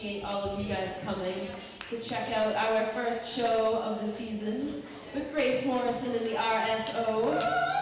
appreciate all of you guys coming to check out our first show of the season with Grace Morrison and the RSO.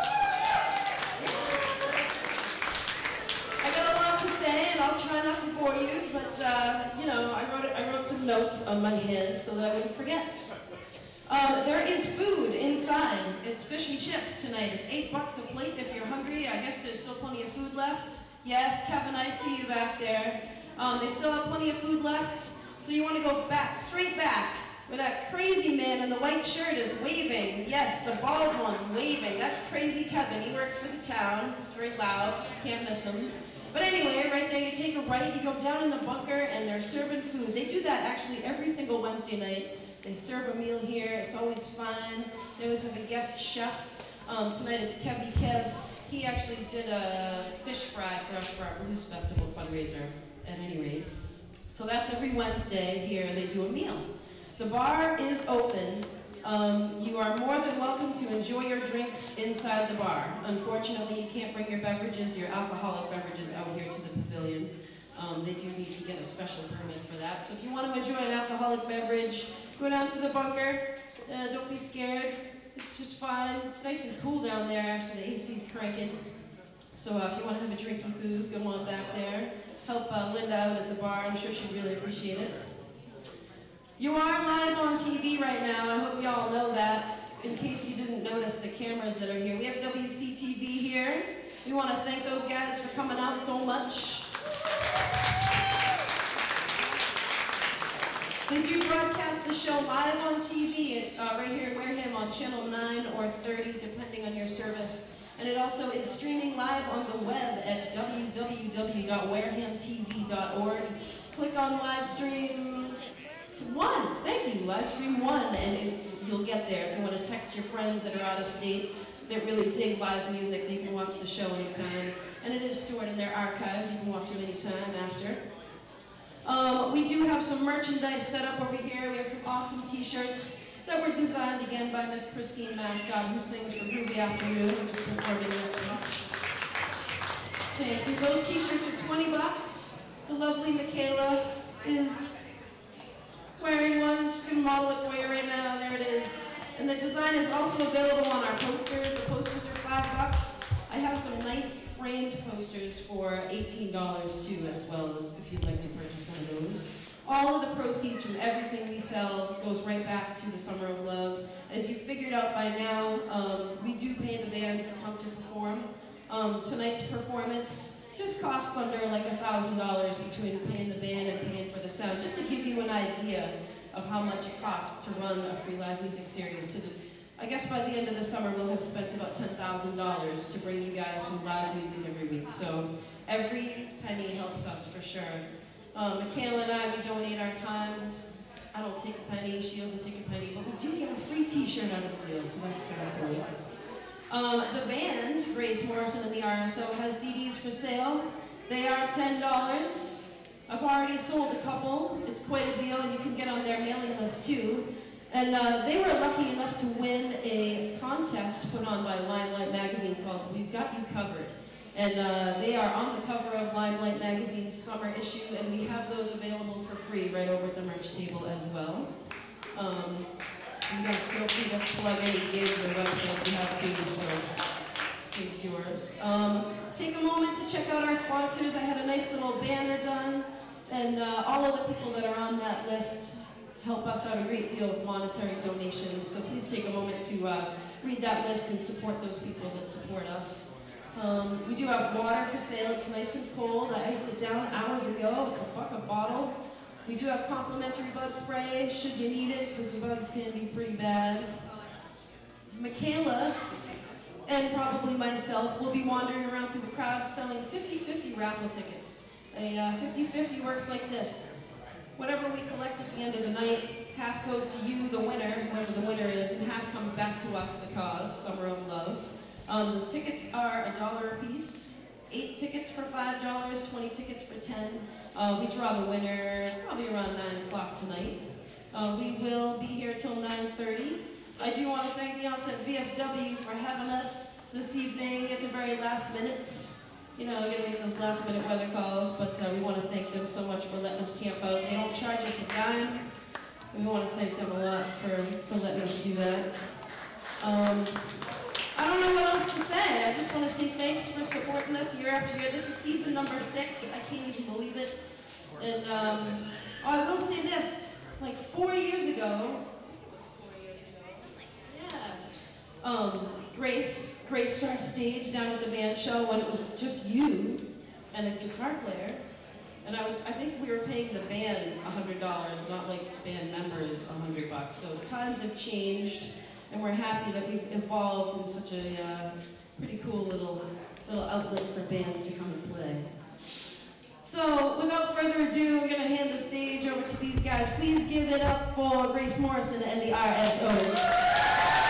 I got a lot to say, and I'll try not to bore you, but you know, I wrote some notes on my hand so that I wouldn't forget. There is food inside. It's fish and chips tonight. It's $8 a plate if you're hungry. I guess there's still plenty of food left. Yes, Kevin, I see you back there. They still have plenty of food left. So you want to go back, straight back, where that crazy man in the white shirt is waving. Yes, the bald one waving. That's Crazy Kevin. He works for the town. It's very loud. Can't miss him. But anyway, right there, you take a right, you go down in the bunker, and they're serving food. They do that actually every single Wednesday night. They serve a meal here. It's always fun. They always have a guest chef. Tonight it's Kevy Kev. He actually did a fish fry for us for our Blues Festival fundraiser, at any rate. So that's every Wednesday here. They do a meal. The bar is open. You are more than welcome to enjoy your drinks inside the bar. Unfortunately, you can't bring your beverages, your alcoholic beverages, out here to the pavilion. They do need to get a special permit for that. So if you want to enjoy an alcoholic beverage, go down to the bunker. Don't be scared. It's just fine. It's nice and cool down there. Actually, the AC's cranking. So if you want to have a drinky boo, go on back there. Help Linda out at the bar. I'm sure she'd really appreciate it. You are live on TV right now. I hope you all know that. In case you didn't notice the cameras that are here. We have WCTV here. We want to thank those guys for coming out so much. They do broadcast the show live on TV, right here at Wareham on channel 9 or 30, depending on your service. And it also is streaming live on the web at www.warehamtv.org. Click on live stream 1. Thank you, live stream 1, and you'll get there. If you want to text your friends that are out of state that really dig live music, they can watch the show anytime. And it is stored in their archives. You can watch it anytime after. We do have some merchandise set up over here. We have some awesome t-shirts that were designed again by Miss Christine Mascot, who sings for Groovy Afternoon, which is performing next week. Thank you. Those t-shirts are $20. The lovely Michaela is wearing one. She's going to model it for you right now. There it is. And the design is also available on our posters. The posters are $5. I have some nice framed posters for $18 too, as well, as if you'd like to purchase one of those. All of the proceeds from everything we sell goes right back to the Summer of Love. As you figured out by now, we do pay the bands that come to perform. Tonight's performance just costs under like $1,000 between paying the band and paying for the sound, just to give you an idea of how much it costs to run a free live music series. I guess by the end of the summer, we'll have spent about $10,000 to bring you guys some live music every week. So every penny helps us for sure. Michaela and I, we donate our time. I don't take a penny, she doesn't take a penny, but we do get a free t-shirt out of the deal, so that's kind of cool. The band, Grace Morrison and the RSO, has CDs for sale. They are $10. I've already sold a couple. It's quite a deal, and you can get on their mailing list too. And they were lucky enough to win a contest put on by Limelight Magazine called We've Got You Covered. And they are on the cover of Limelight Magazine's summer issue, and we have those available for free right over at the merch table as well. You guys feel free to plug any gigs or websites you have too, so it's yours. Take a moment to check out our sponsors. I had a nice little banner done, and all of the people that are on that list help us out a great deal with monetary donations, so please take a moment to read that list and support those people that support us. We do have water for sale. It's nice and cold. I iced it down hours ago. It's $1 a bottle. We do have complimentary bug spray should you need it, because the bugs can be pretty bad. Michaela and probably myself will be wandering around through the crowd selling 50-50 raffle tickets. A 50-50 works like this. Whatever we collect at the end of the night, half goes to you, the winner, whoever the winner is, and half comes back to us, the cause, Summer of Love. The tickets are $1 a piece. 8 tickets for $5, 20 tickets for $10. We draw the winner probably around 9 o'clock tonight. We will be here till 9:30. I do want to thank the Outset VFW for having us this evening at the very last minute. you know, we're gonna make those last minute weather calls, but we want to thank them so much for letting us camp out. They don't charge us a dime. We want to thank them a lot for letting us do that. I don't know what else to say. I just want to say thanks for supporting us year after year. This is season number 6. I can't even believe it. And I will say this, like 4 years ago, Grace graced our stage down at the band show when it was just you and a guitar player. And I think we were paying the bands $100, not like band members $100. So times have changed, and we're happy that we've evolved in such a pretty cool little outlet for bands to come and play. So without further ado, I'm gonna hand the stage over to these guys. Please give it up for Grace Morrison and the RSO.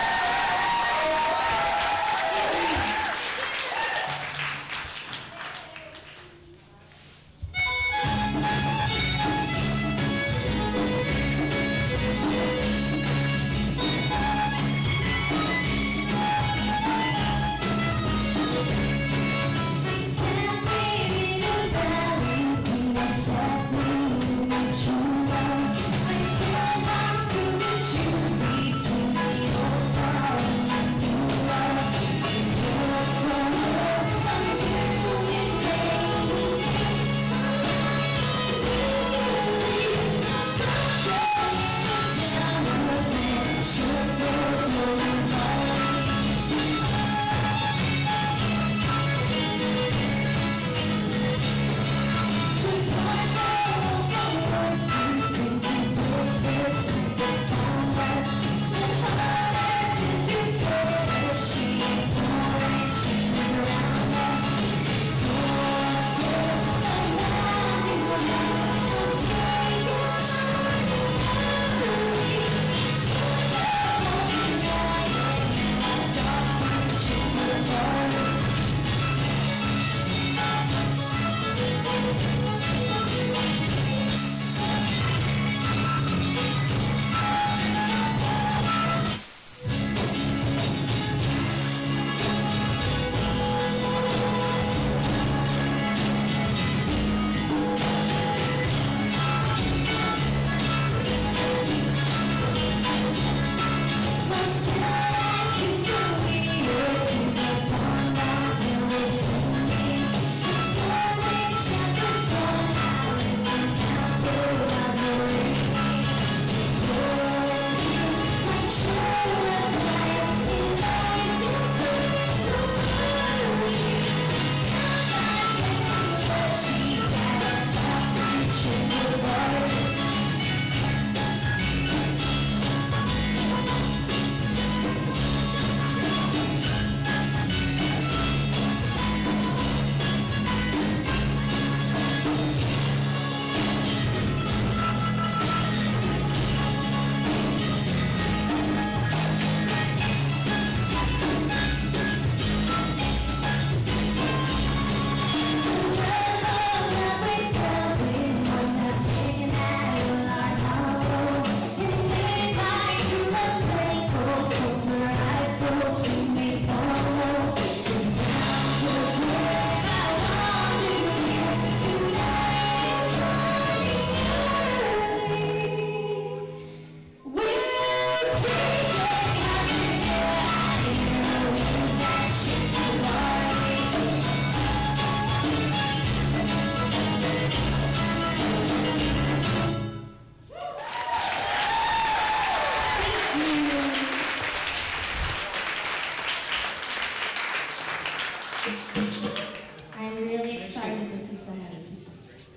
I'm really excited to see so many people.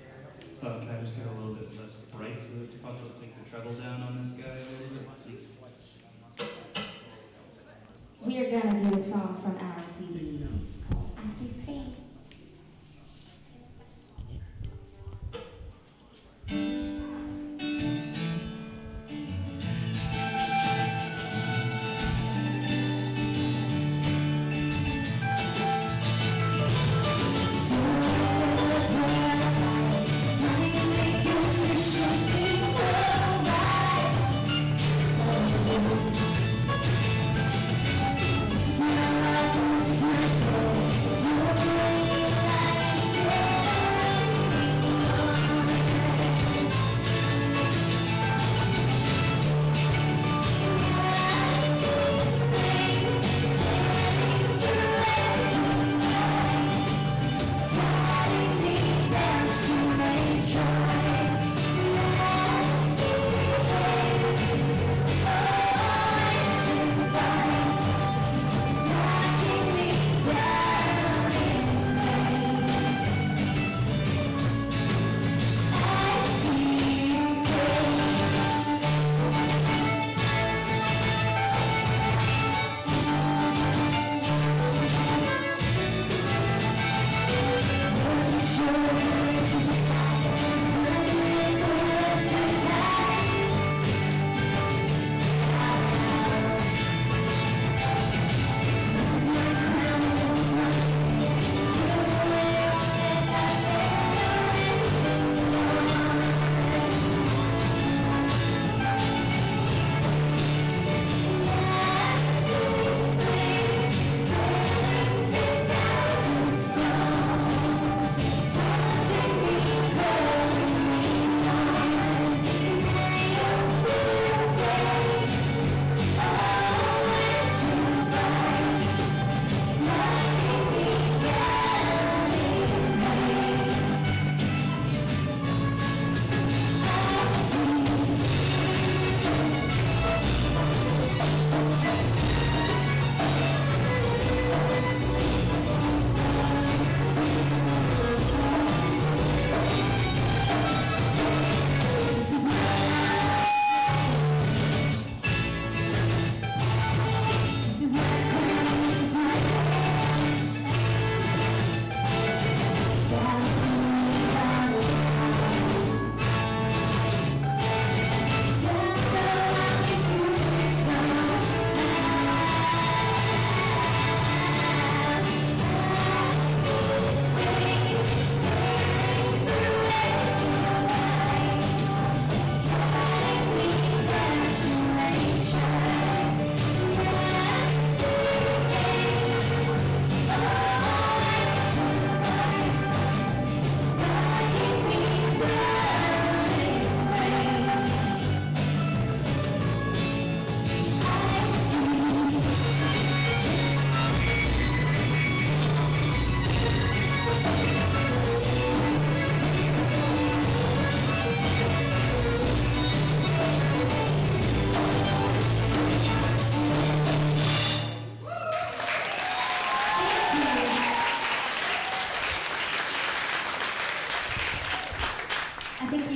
Can I just get a little bit less bright so that it's possible to take the treble down on this guy a little bit? We are gonna do a song from our CD called I See Spain. This is my life, this is my goal.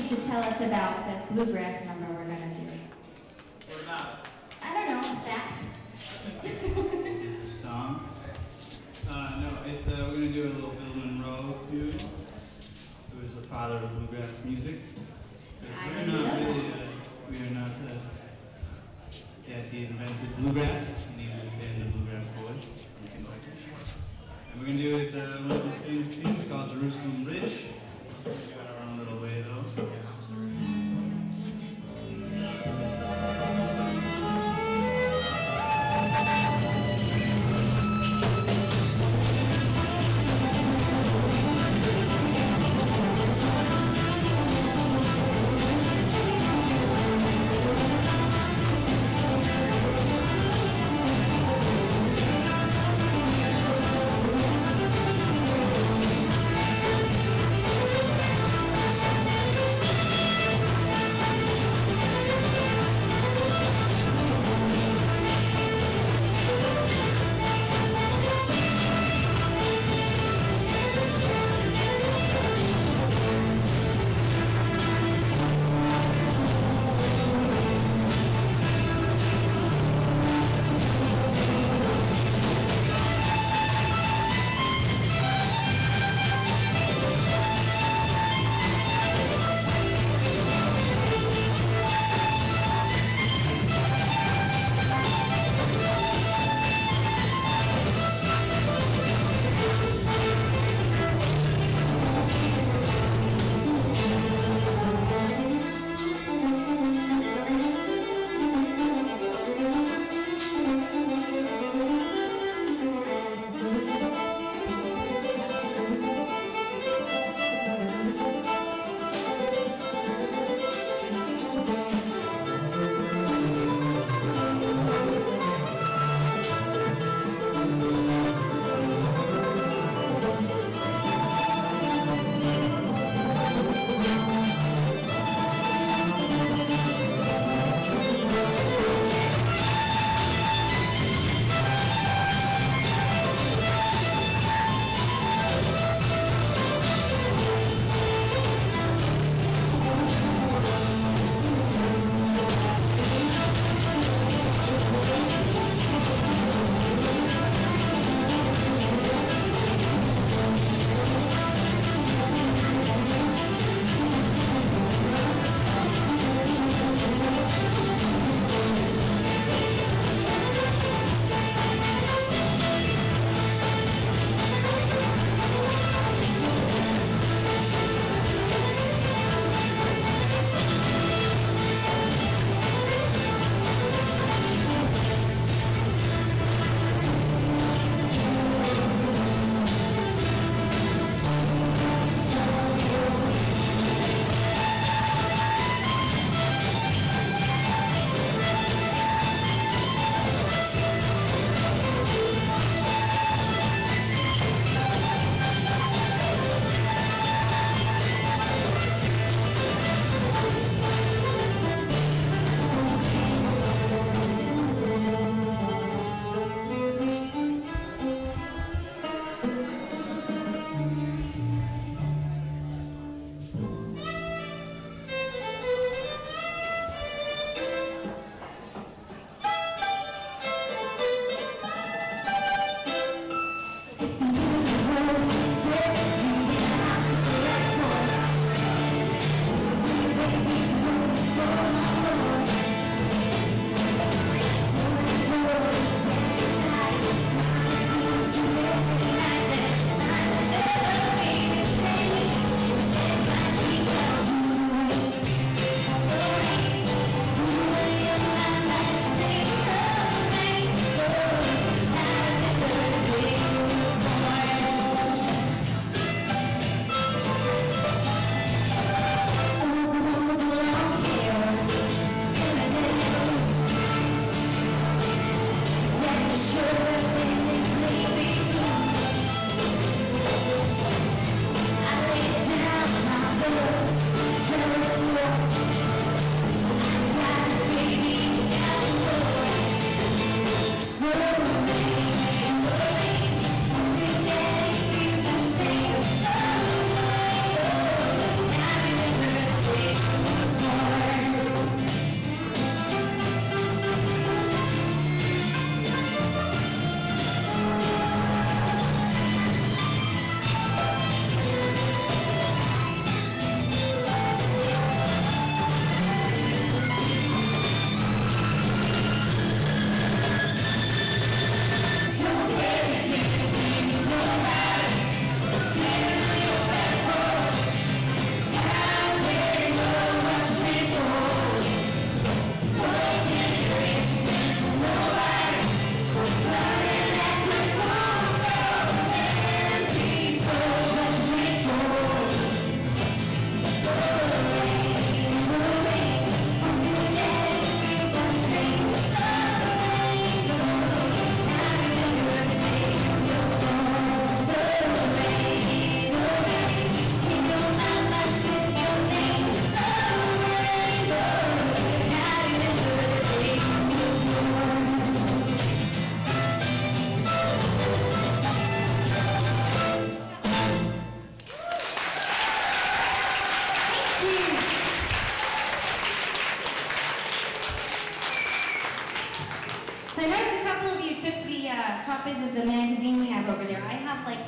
should tell us about the bluegrass number we're gonna do. What about? I don't know, fact. It's a song. No, it's we're gonna do a little Bill Monroe tune. Who was the father of bluegrass music. 'Cause I we're didn't not know really, we are not. Yes, he invented bluegrass. He named his band the Bluegrass Boys from Kentucky. And we're gonna do is one of his famous tunes called Jerusalem Bridge. We're going our own little way though.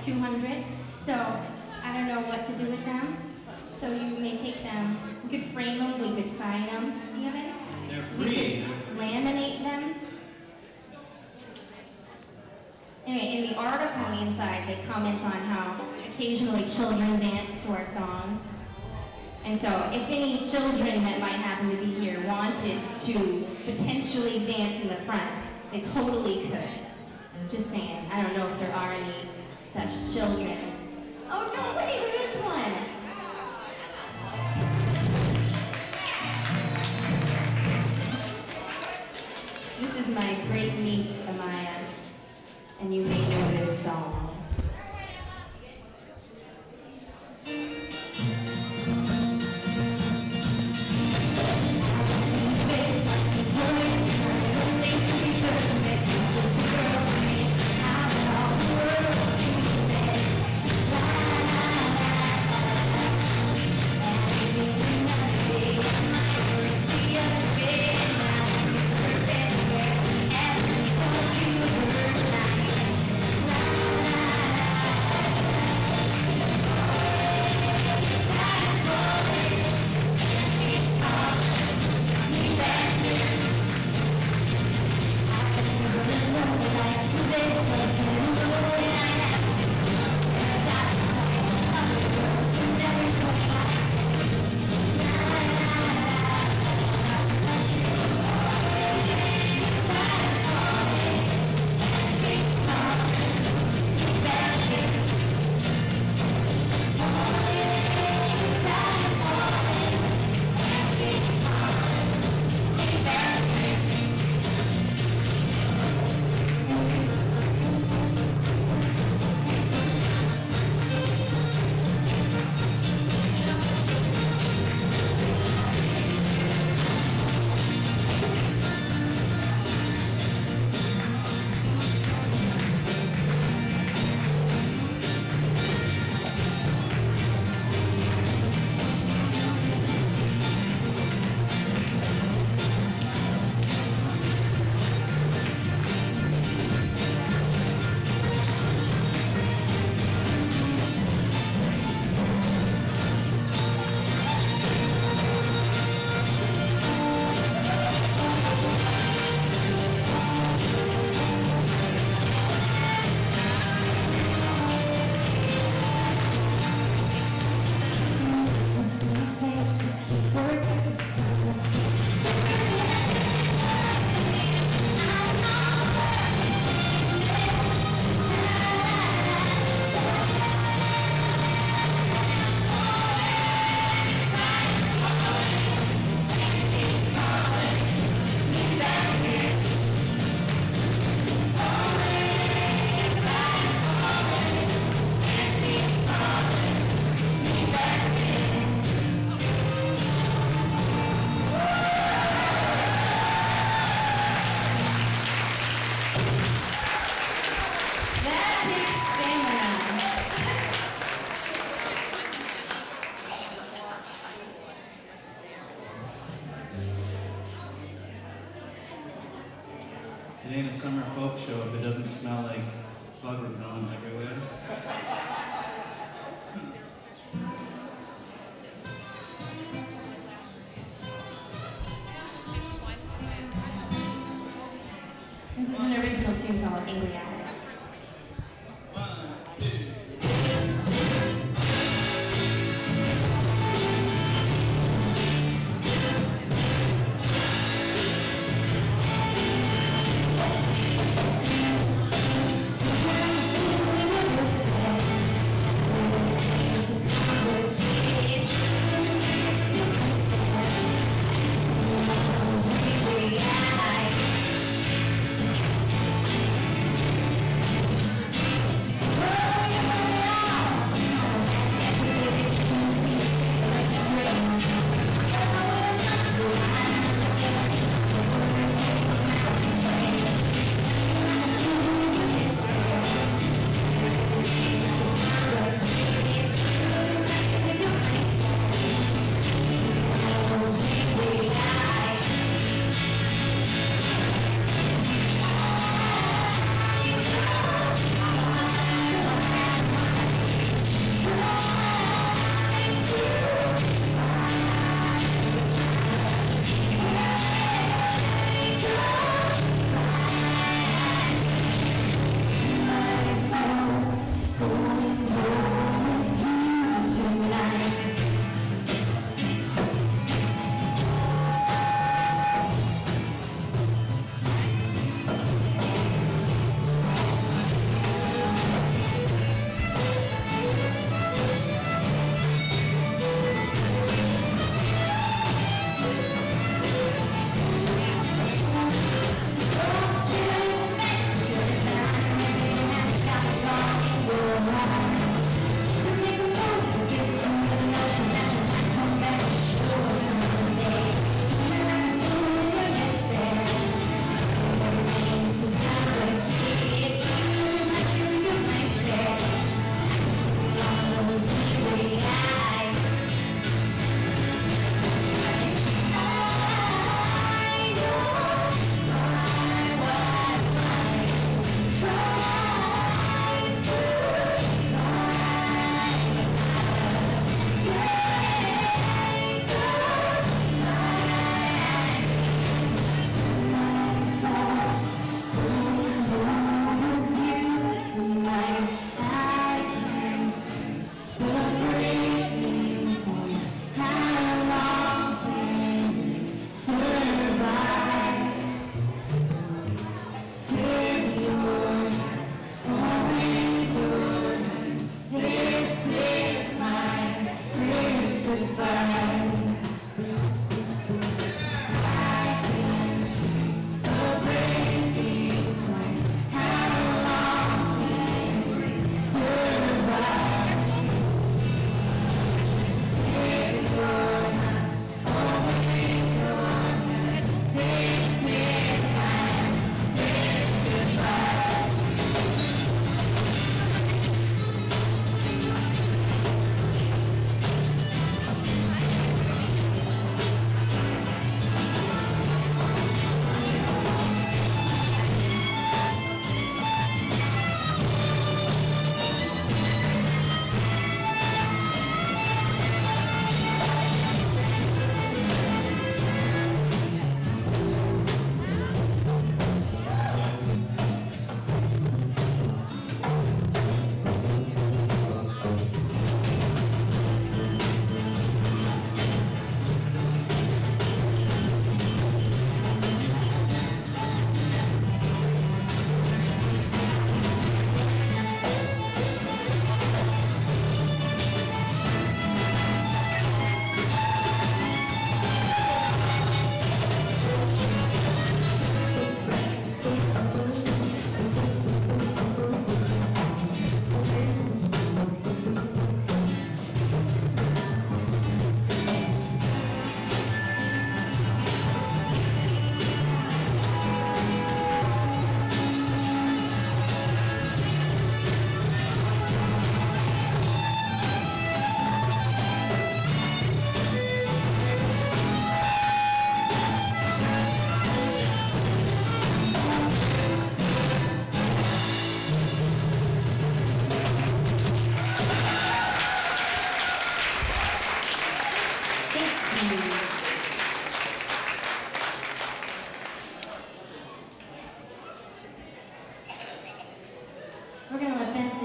200. So I don't know what to do with them. So you may take them, you could frame them, we could sign them even. They're We free. could laminate them. Anyway, in the article on the inside, they comment on how occasionally children dance to our songs. And so if any children that might happen to be here wanted to potentially dance in the front, they totally could. Just saying, I don't know if there are any such children. Oh, no way, there is one! This is my great niece, Amaya, and you may know this song. It ain't a summer folk show if it doesn't smell like bugger growing everywhere. This is an original tune called Angry Eye.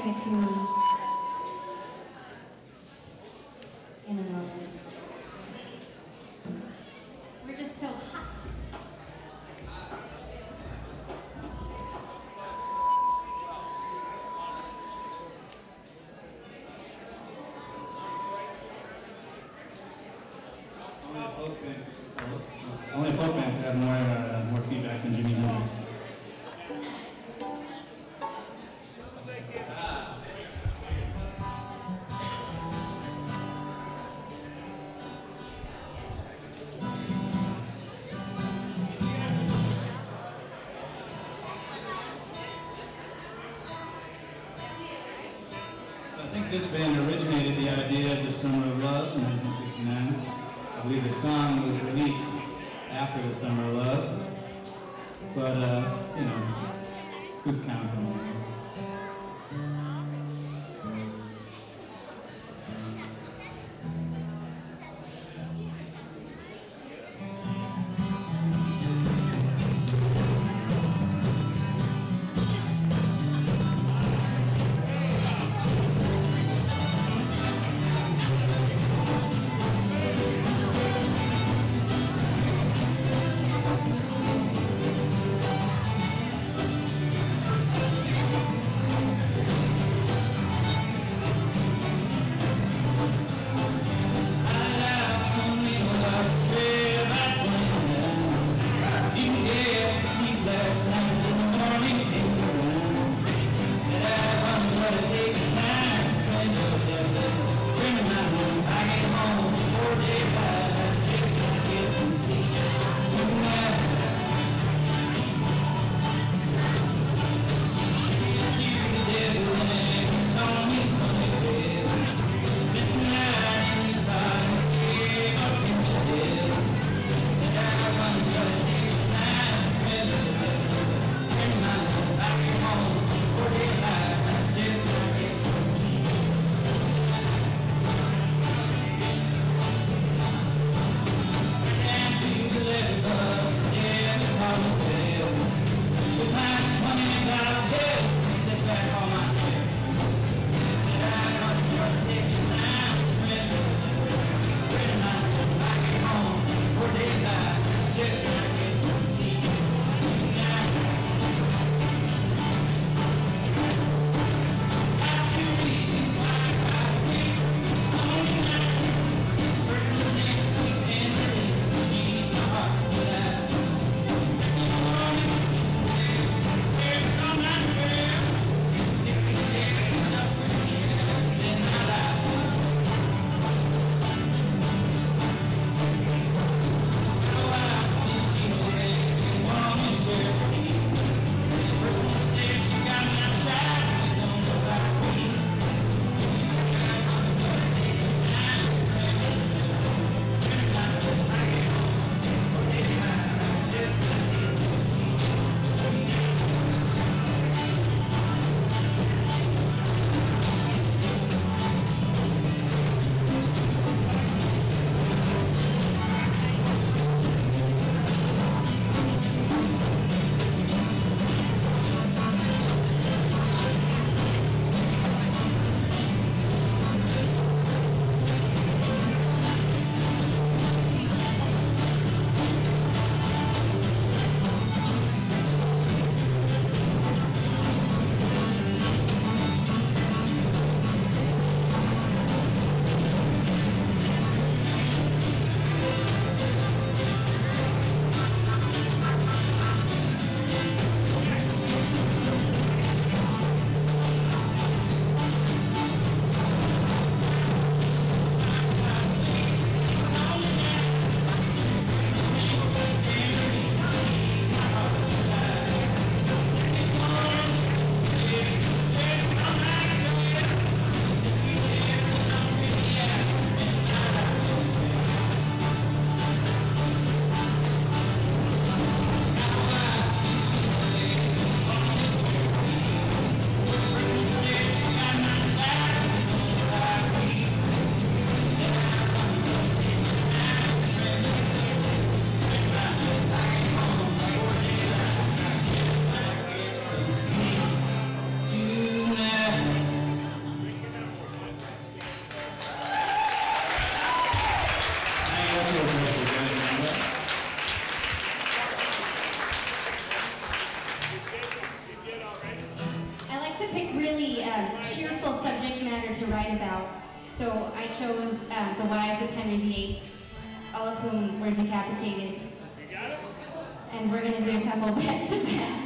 sing a tune in a moment. We're just so hot. Only a folk band could have more feedback than Jimi Hendrix. I think this band originated the idea of the Summer of Love in 1969. I believe the song was released after the Summer of Love, but you know, who's counting? matter to write about. So I chose the wives of Henry VIII, all of whom were decapitated. And we're going to do a couple back to back.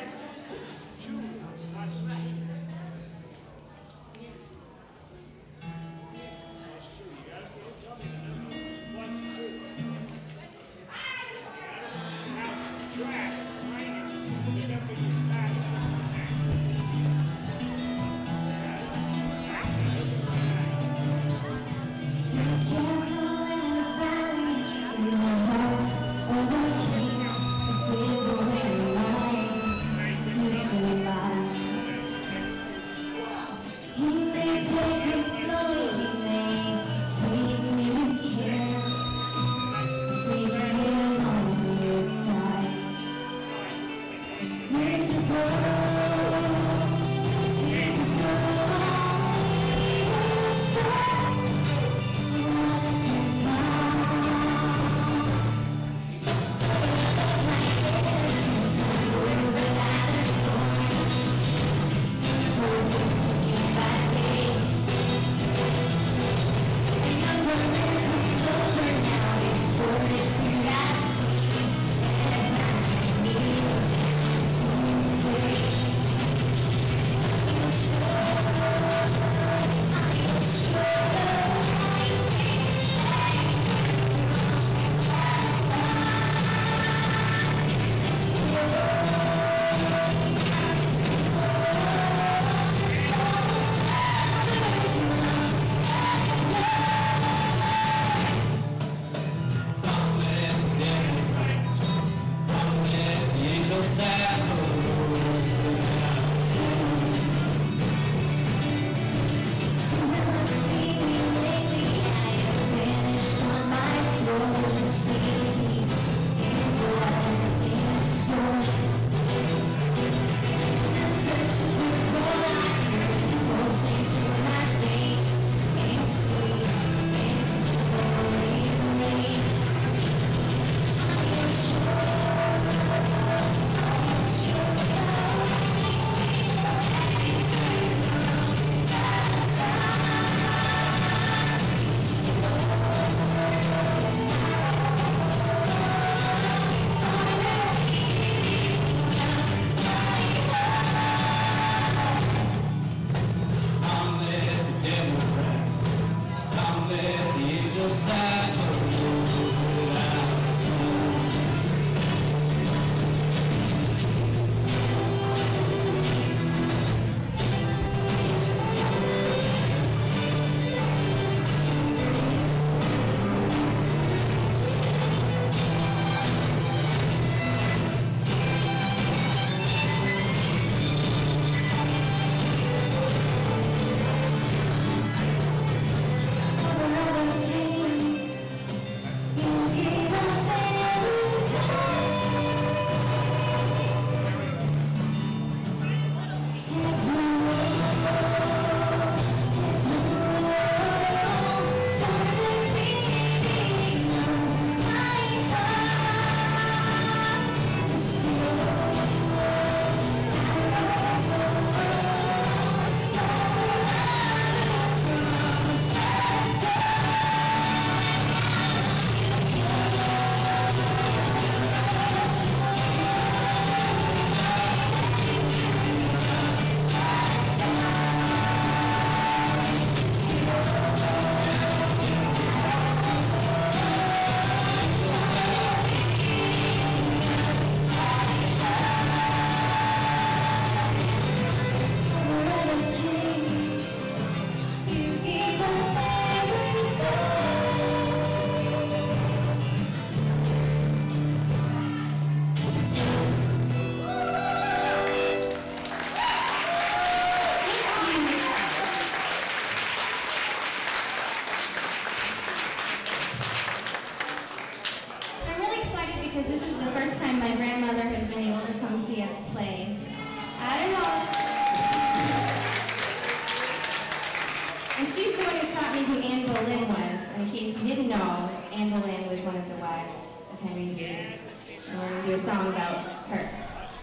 And she's the one who taught me who Anne Boleyn was. And in case you didn't know, Anne Boleyn was one of the wives of Henry VIII. And we're going to do a song about her.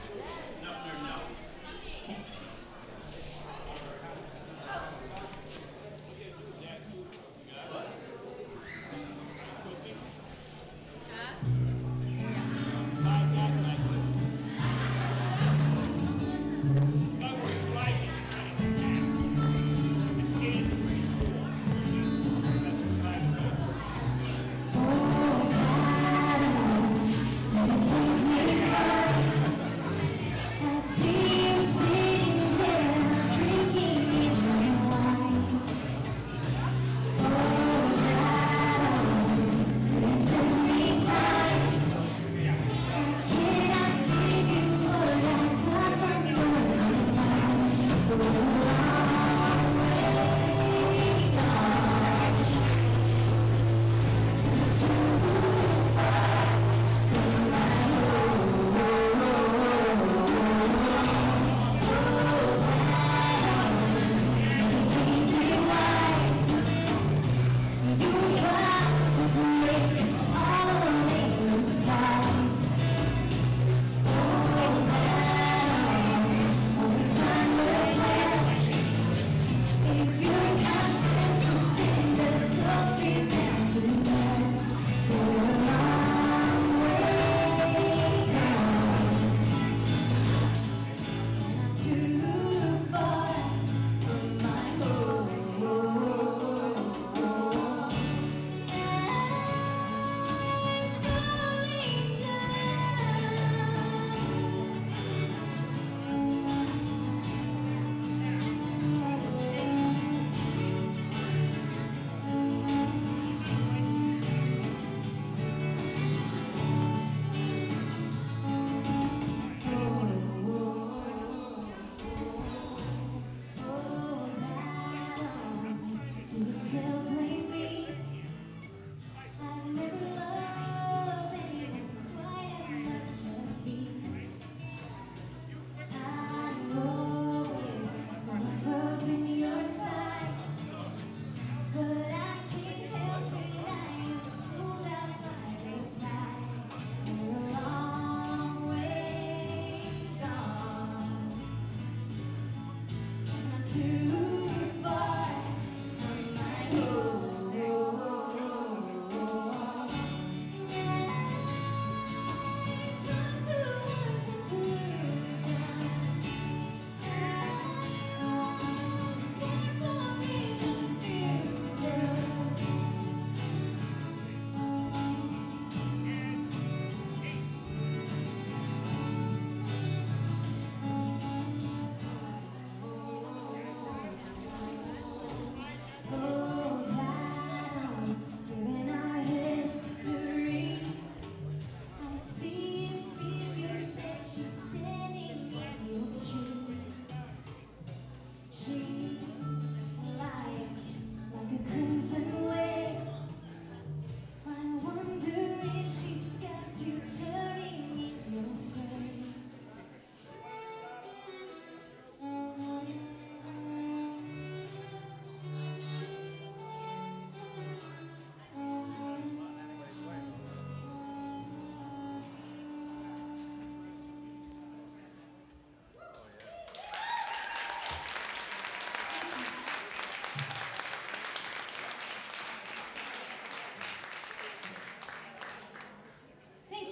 Okay.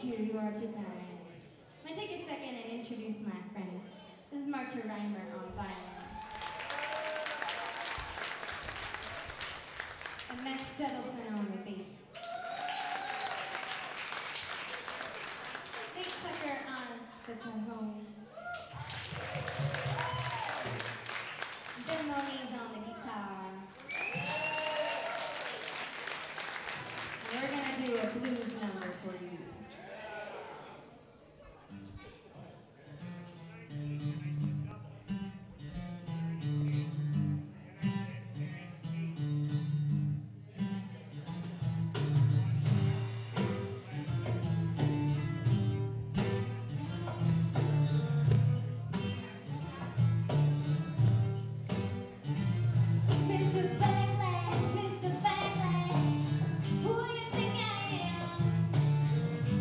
thank you. You are too kind. I'm going to take a second and introduce my friends. This is Marta Reimer on violin. And Max Jettleson on the bass. Nate Tucker on the cajon. Ben Moniz on the guitar. We're gonna do a blues number for you. Mr. Backlash, who do you think I am?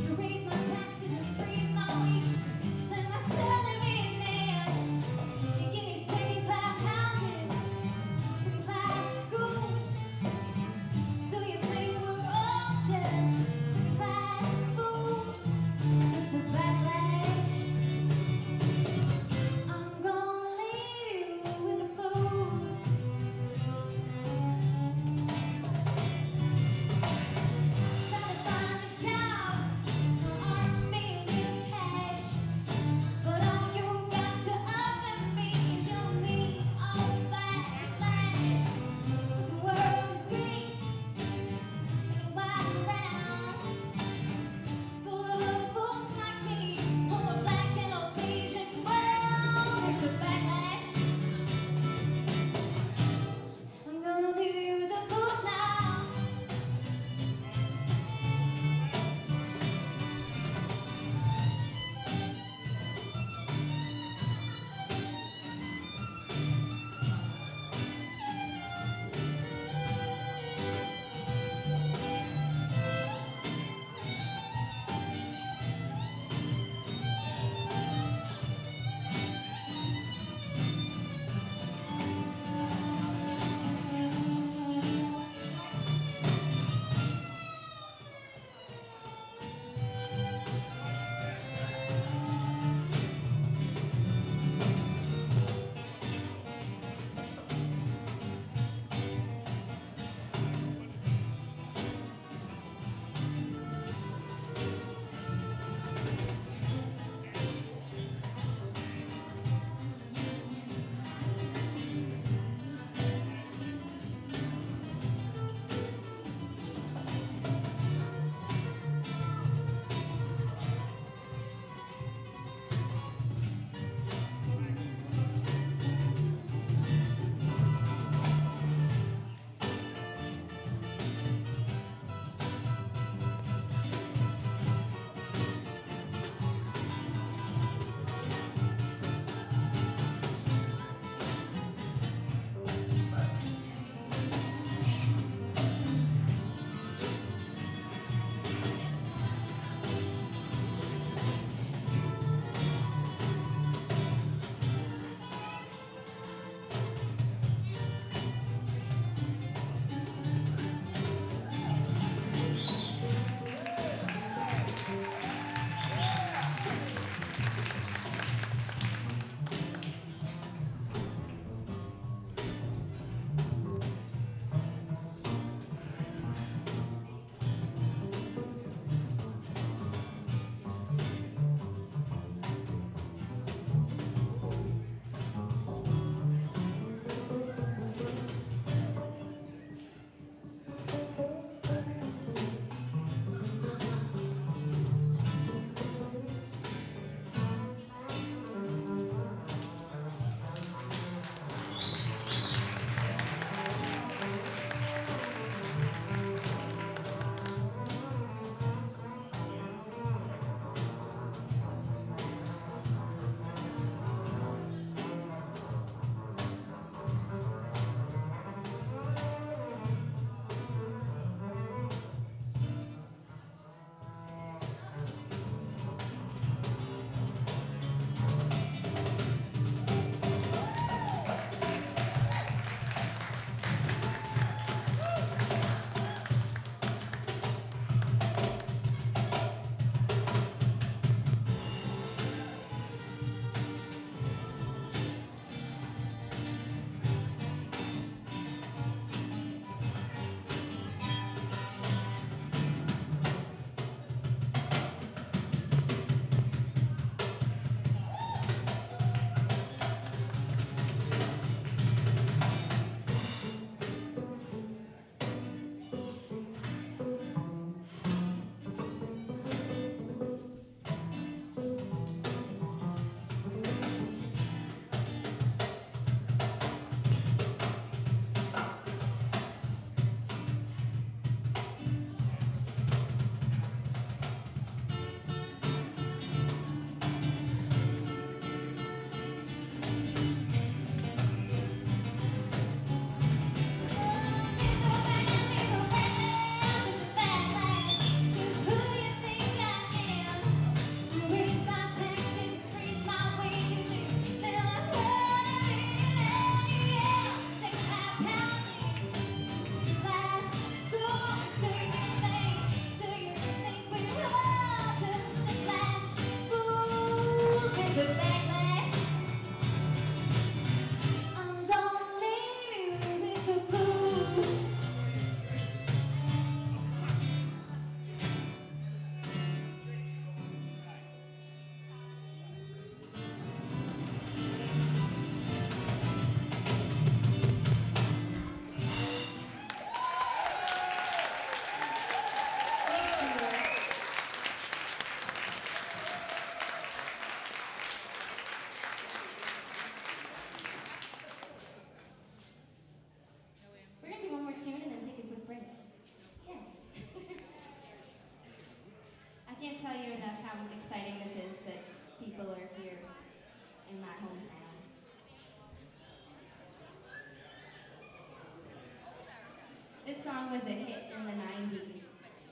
This song was a hit in the 90s.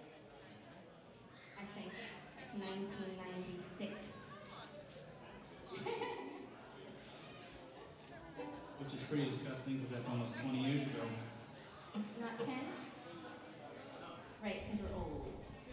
I think, like 1996. Which is pretty disgusting because that's almost 20 years ago. Not 10? Right, because we're old.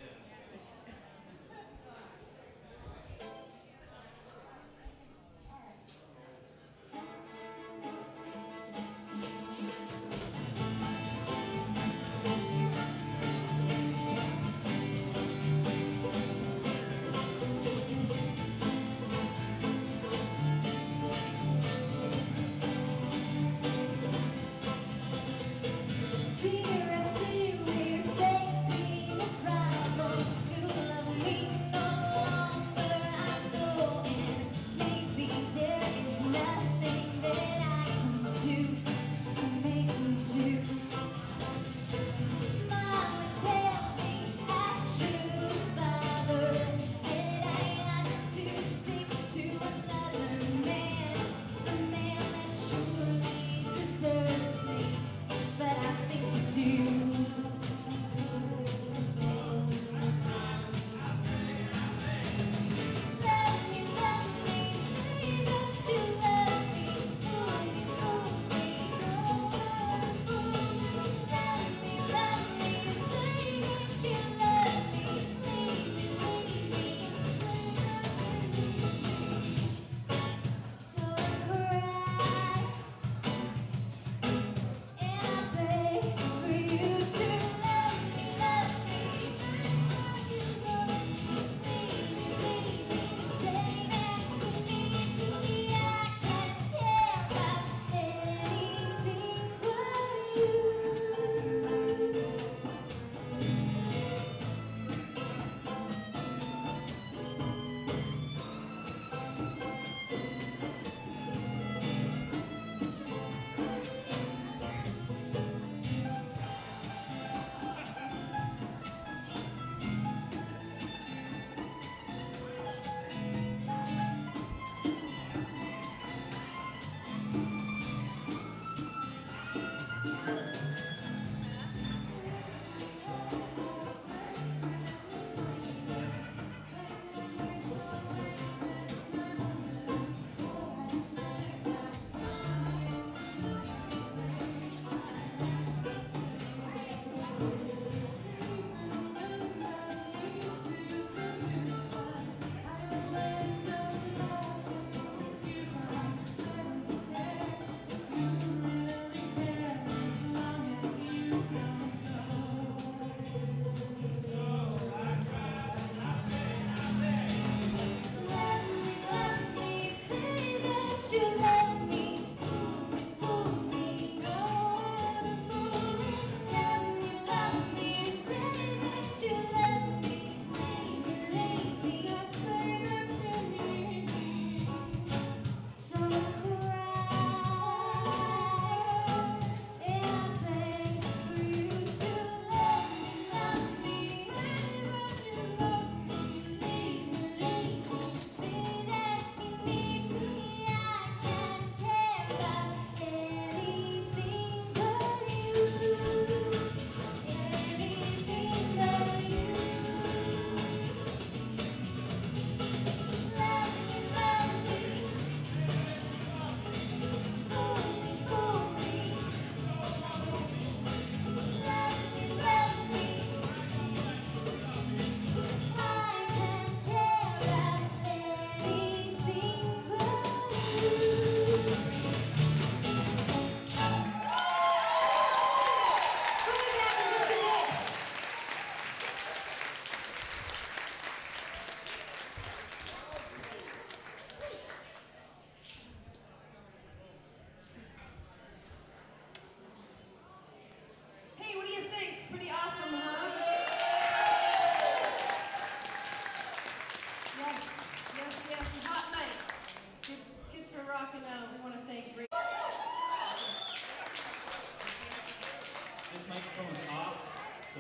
This microphone's off, so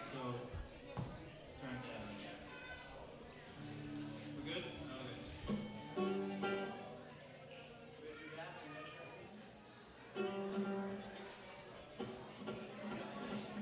turn it down. We're good? Okay.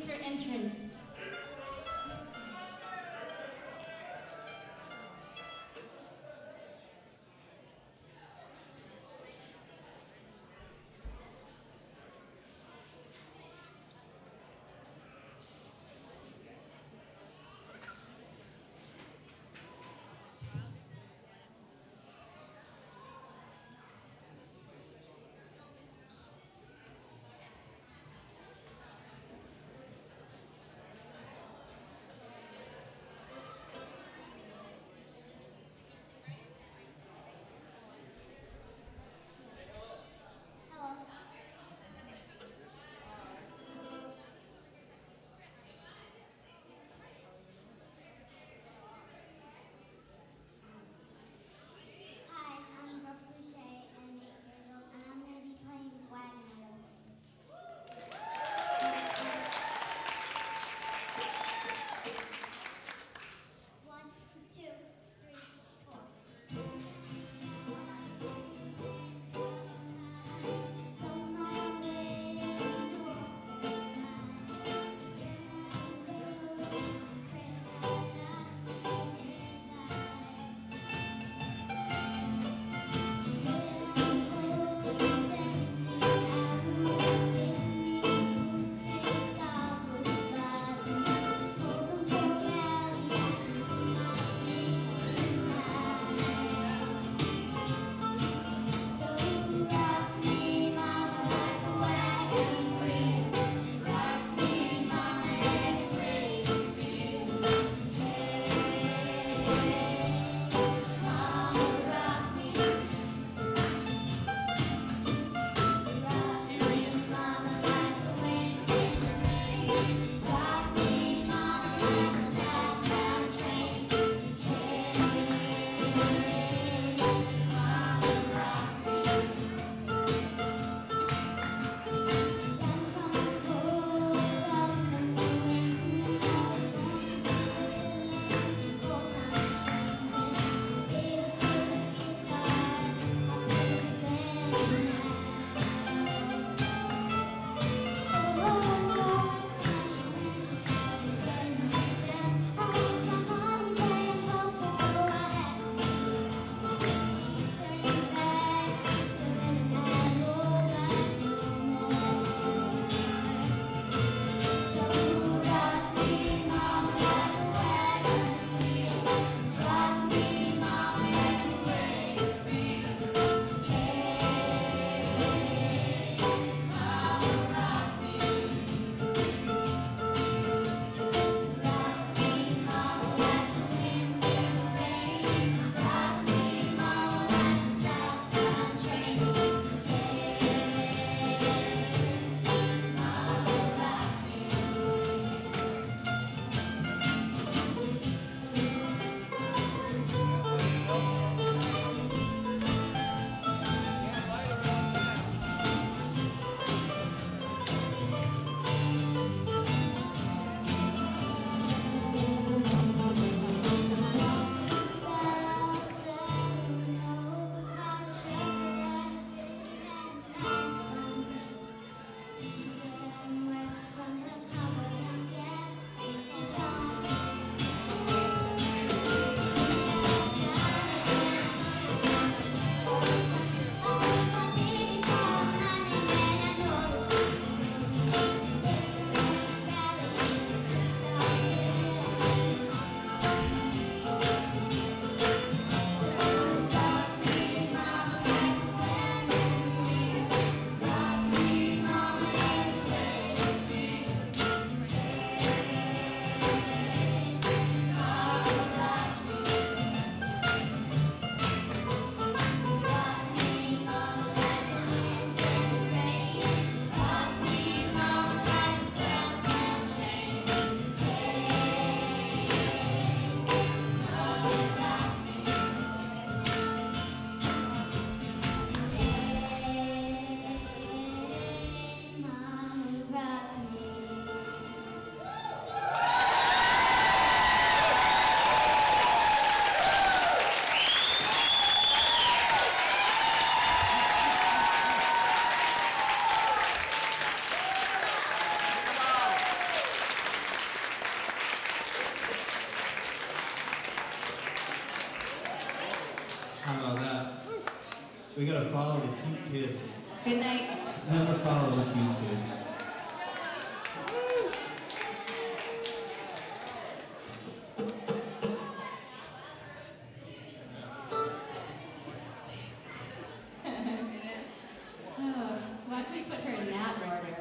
brace for entrance. We gotta follow the cute kid. Good night. Just never follow the cute kid. Oh, why did we put her in that order?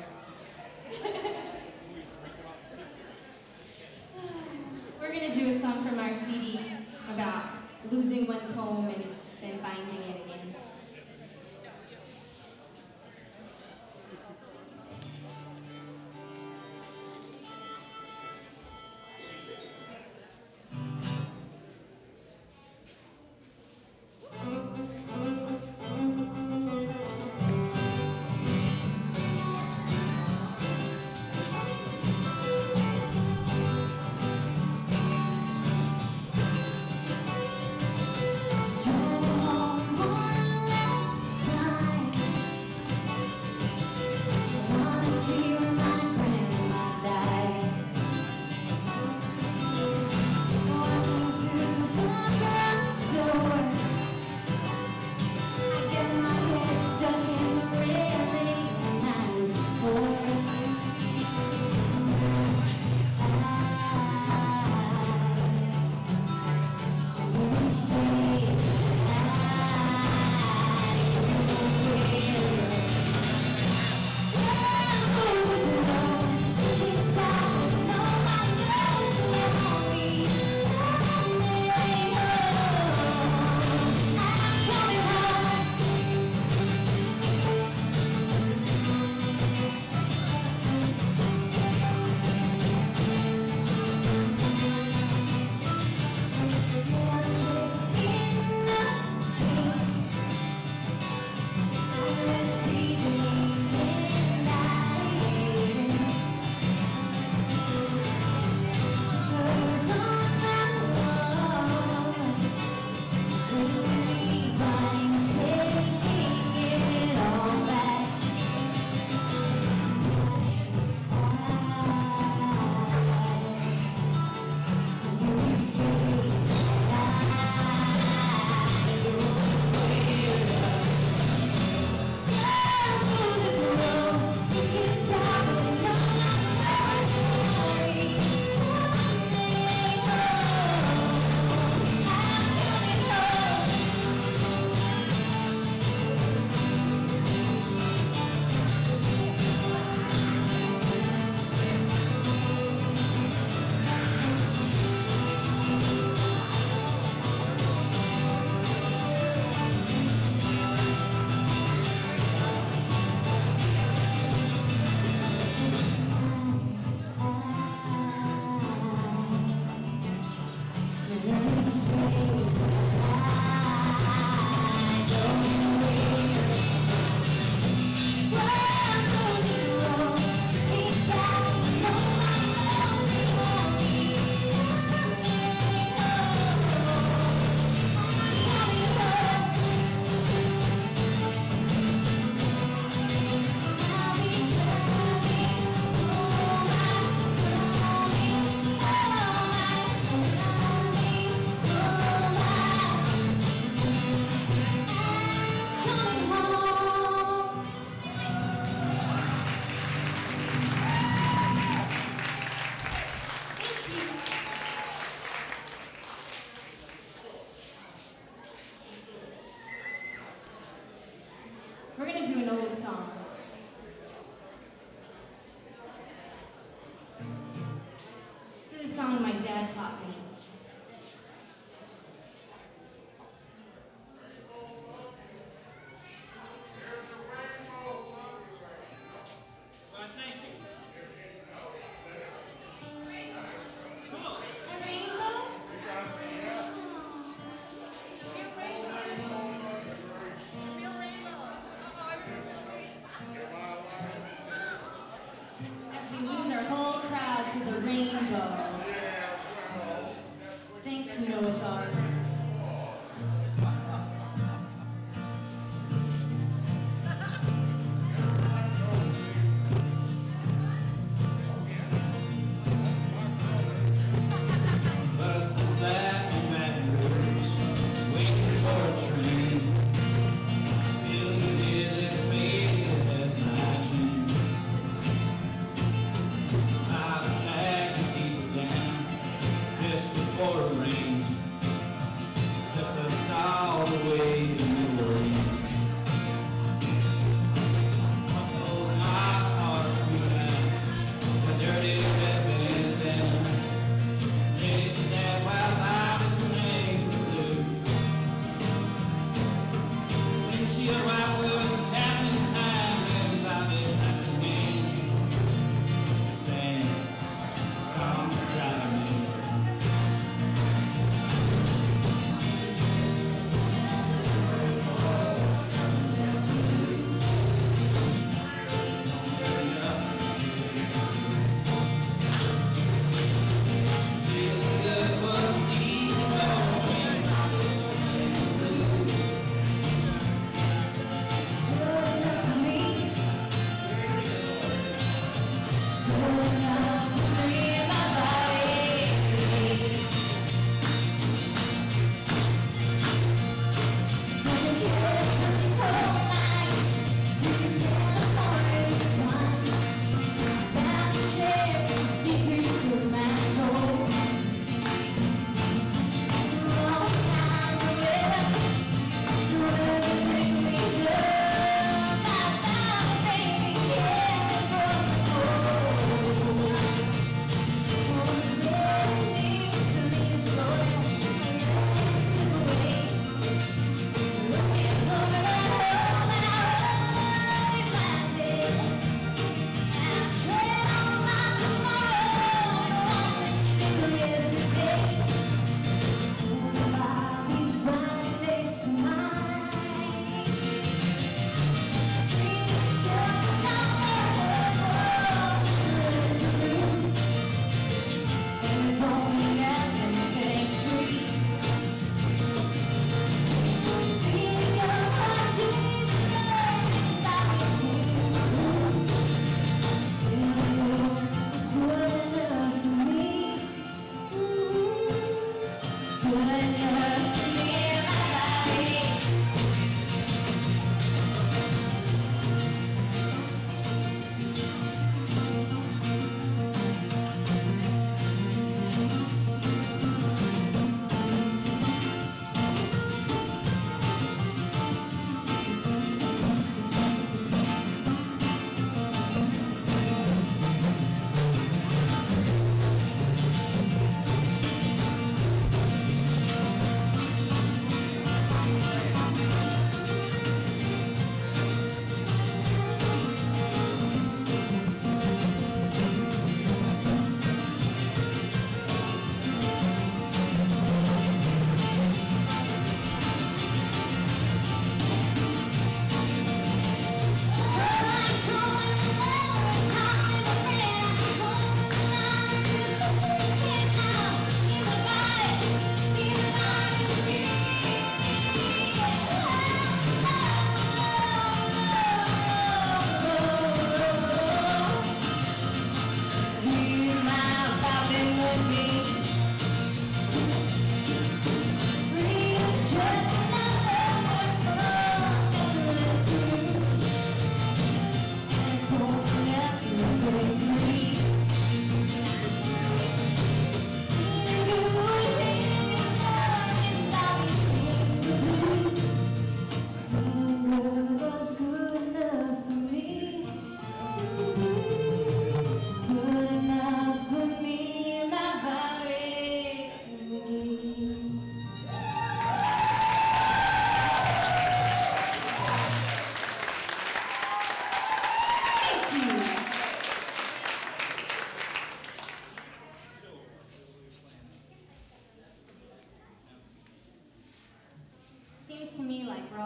We're gonna do a song from our CD about losing one's home and then finding it again. Joy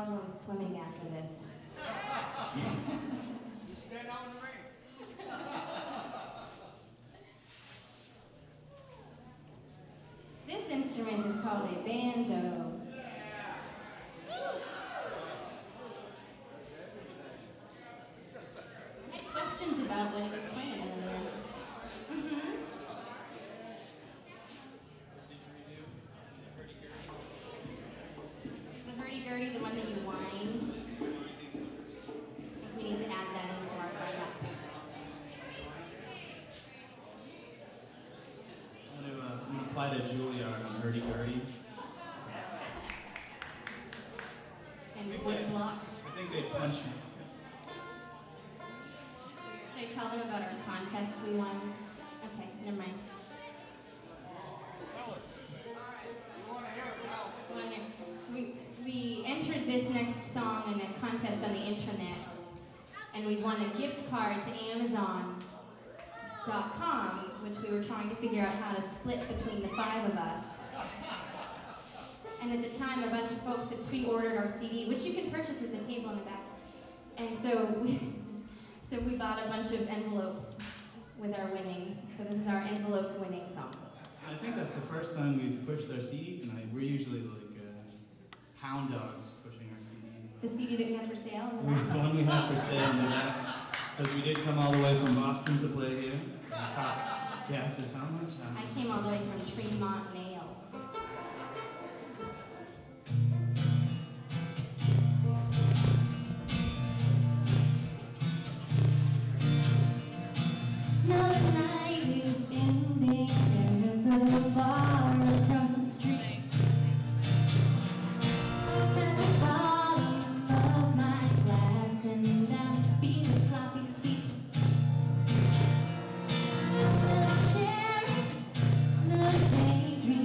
problem with swimming after this. You stand out in the rain. This instrument is called a banjo. I had questions about what he was playing earlier. Mm-hmm. Is the hurdy-gurdy the one that you wind? I think we need to add that into our lineup. I'm going to apply to Juilliard on hurdy-gurdy. And wood block. I think they punch me. Should I tell them about our contest we won? Okay, never mind. Go on here. We entered this next song in a contest on the internet, and we won a gift card to Amazon.com, which we were trying to figure out how to split between the 5 of us. And at the time, a bunch of folks had pre-ordered our CD, which you can purchase at the table in the back. And so we bought a bunch of envelopes with our winnings. So this is our enveloped winning song. I think that's the first time we've pushed our CD tonight. We're usually like hound dogs pushing our CD. The CD that we have for sale in the It's the back. one we have for sale in the back. Because we did come all the way from Boston to play here. It cost guesses how much? I came all the way from Tremont Nail. Another night is ending there at the bar across the street. At the bottom of my glass, and I'm feeling floppy feet. Another cherry, another daydream.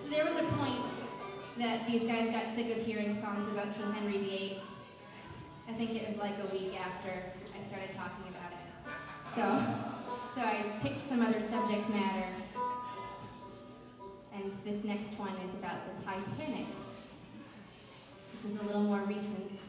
So there was a point that these guys got sick of hearing songs about King Henry VIII. I think it was like a week after I started talking about it. So I picked some other subject matter. And this next one is about the Titanic, which is a little more recent.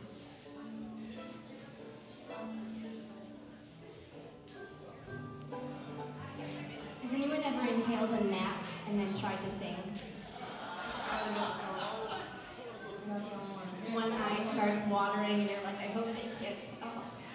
Has anyone ever inhaled a gnat and then tried to sing? It's really difficult. One eye starts watering and you're like, I hope they can't tell.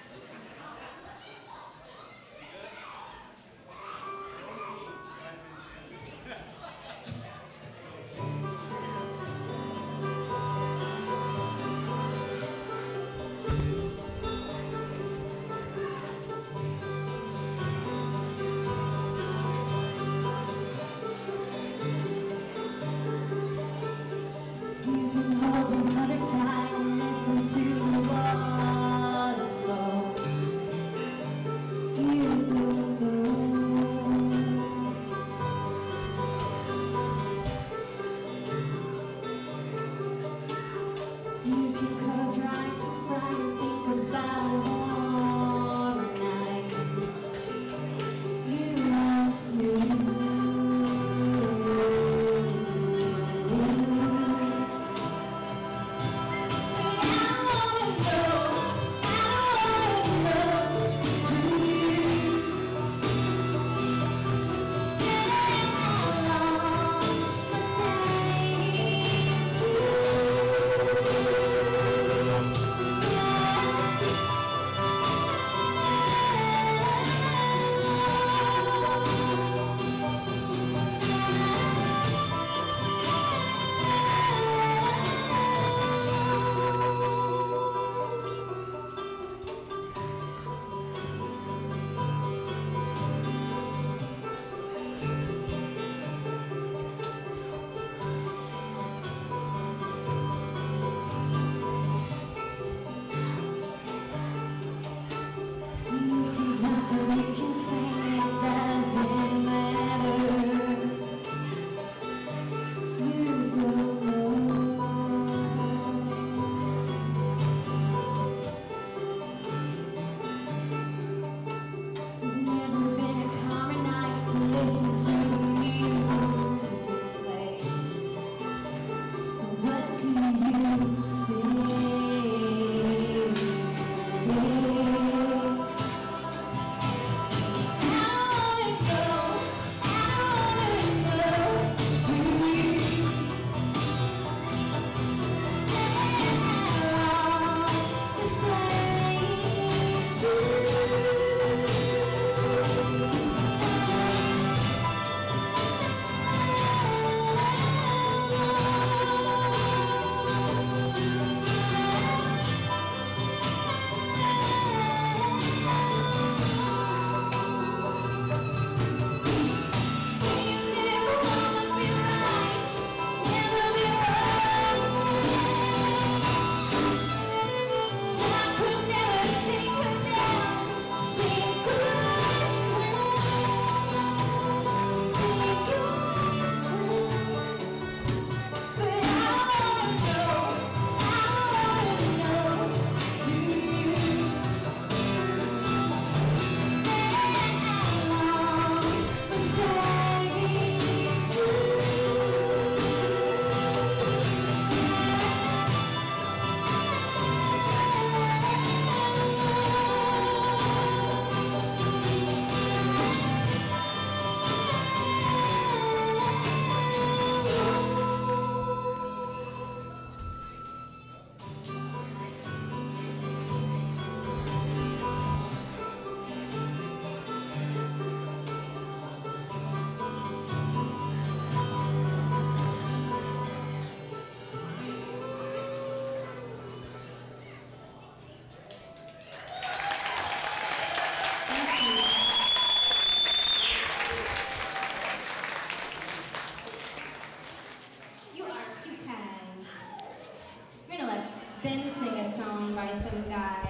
Ben sing a song by some guy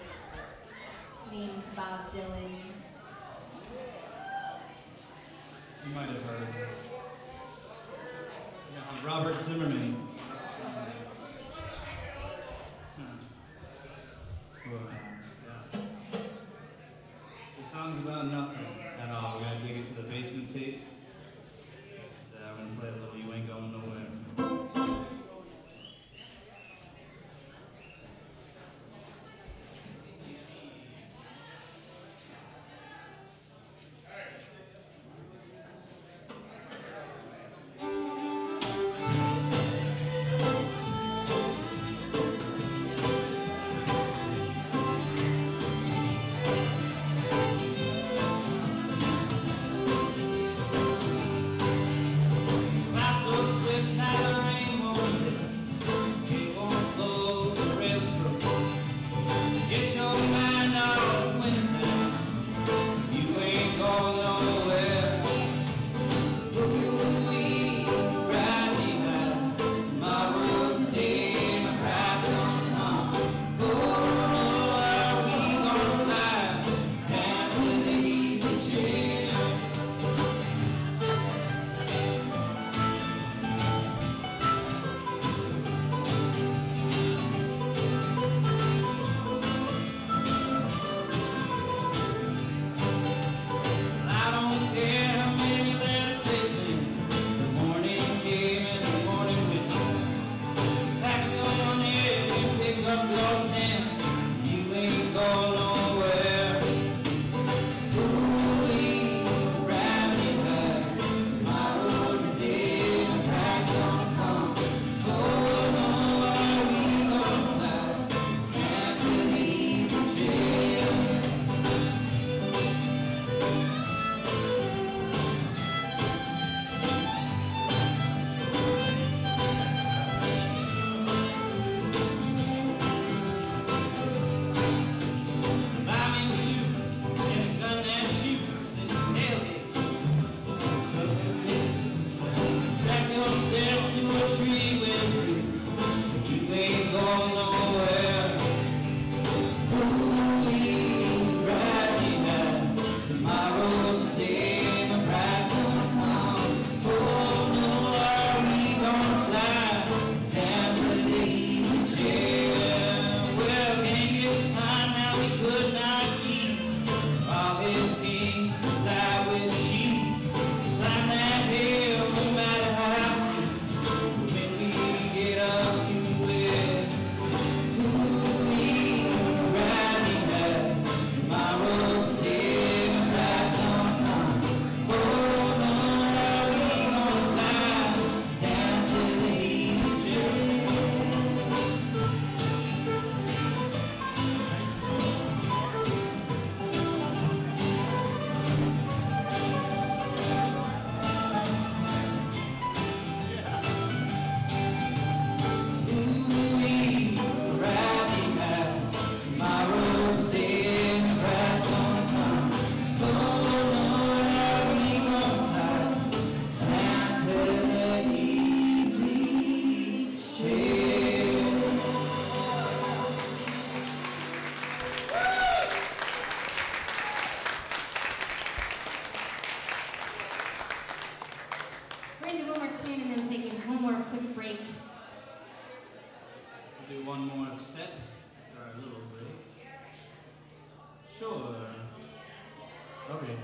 named Bob Dylan. You might have heard. You know how Robert Zimmerman. Yeah. The song's about nothing at all. We gotta dig it to the basement tapes. I'm gonna play a little You Ain't Going Nowhere. Do one more set for our little break. Sure. Okay.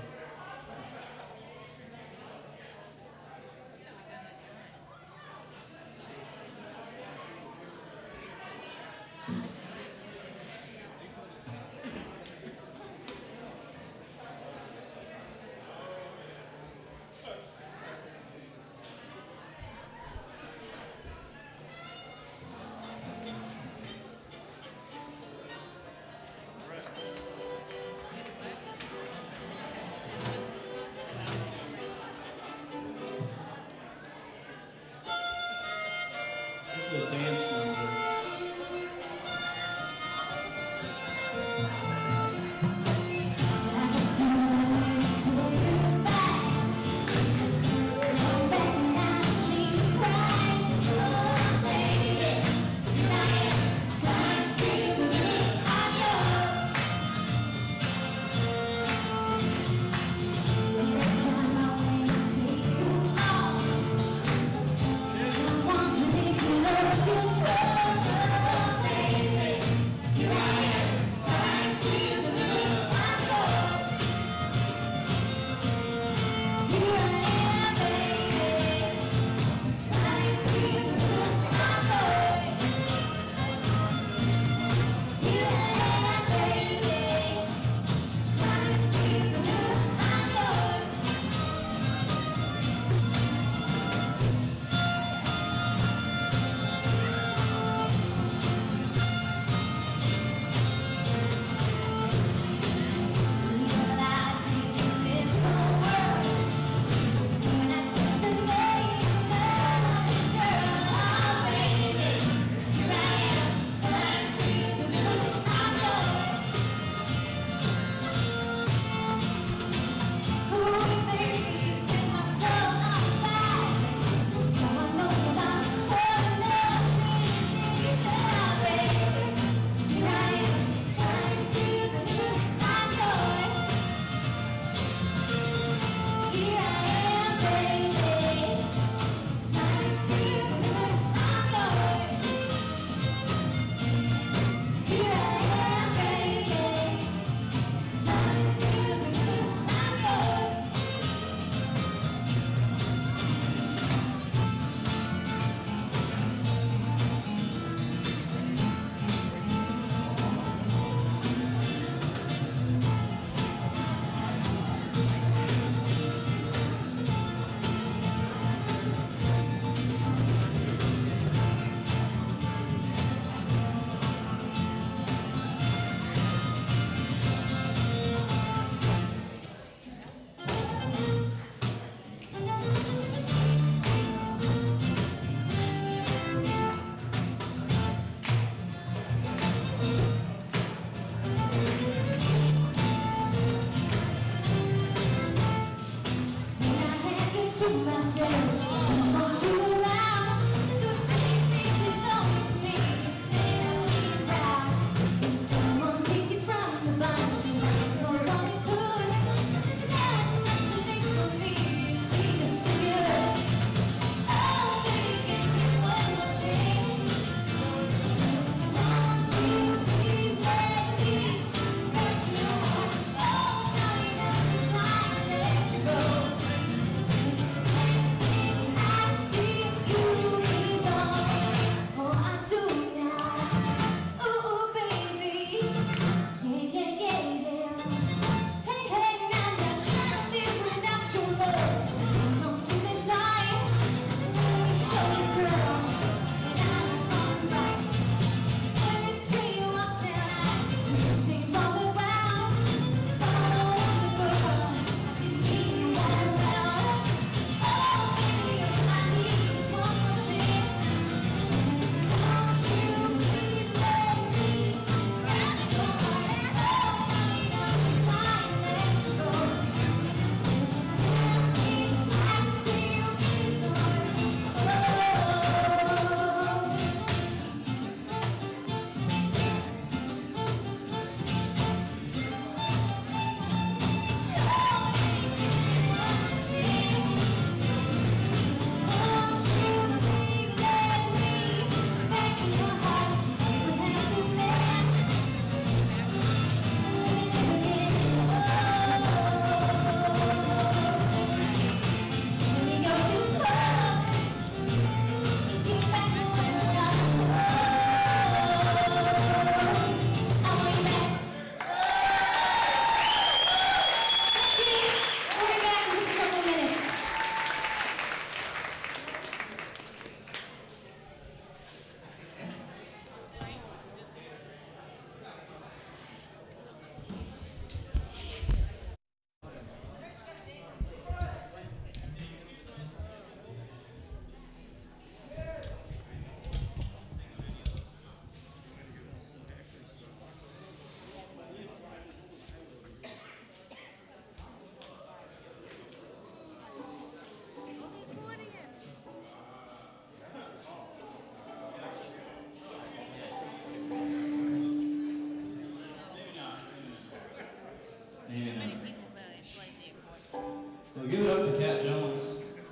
So give it up for Cat Jones.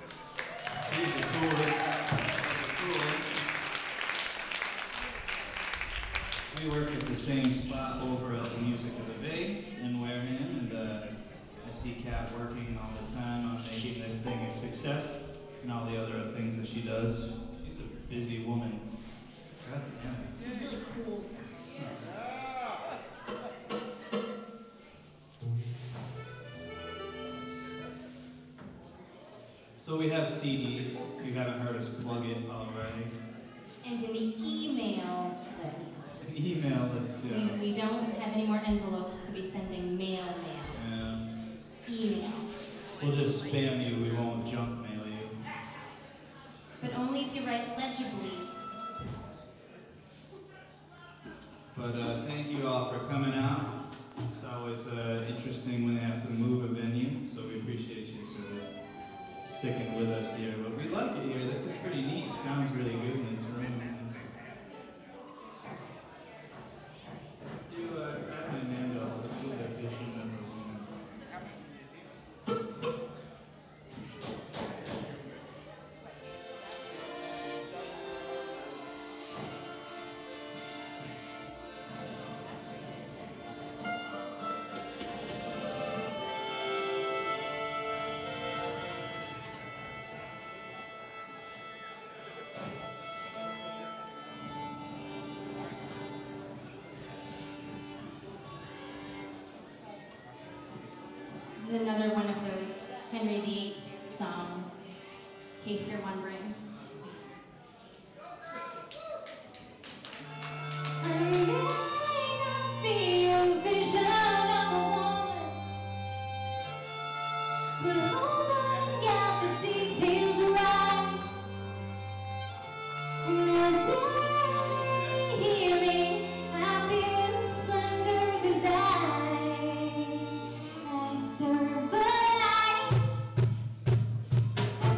He's the coolest. We work at the same spot over at the Music of the Bay in Wareham, and I see Cat working all the time on making this thing a success and all the other things that she does. She's a busy woman. God damn it. She's really cool. So we have CDs, if you haven't heard us plug it already. And in the email list. An email list, yeah. We don't have any more envelopes to be sending mail. Yeah. Email. We'll just spam you, we won't junk mail you. But only if you write legibly. But thank you all for coming out. It's always interesting when they have to move a venue, so we appreciate you sort of sticking with us here. But we like it here. This is pretty neat. It sounds really good in this room. Let's do Crab and Nando's. Let's do their fishing number one. This is another one of those Henry VIII songs, in case you're wondering. I may not be a vision of a woman, but hope I got the details right. And as I lay here in happy splendor, 'cause I serve a life.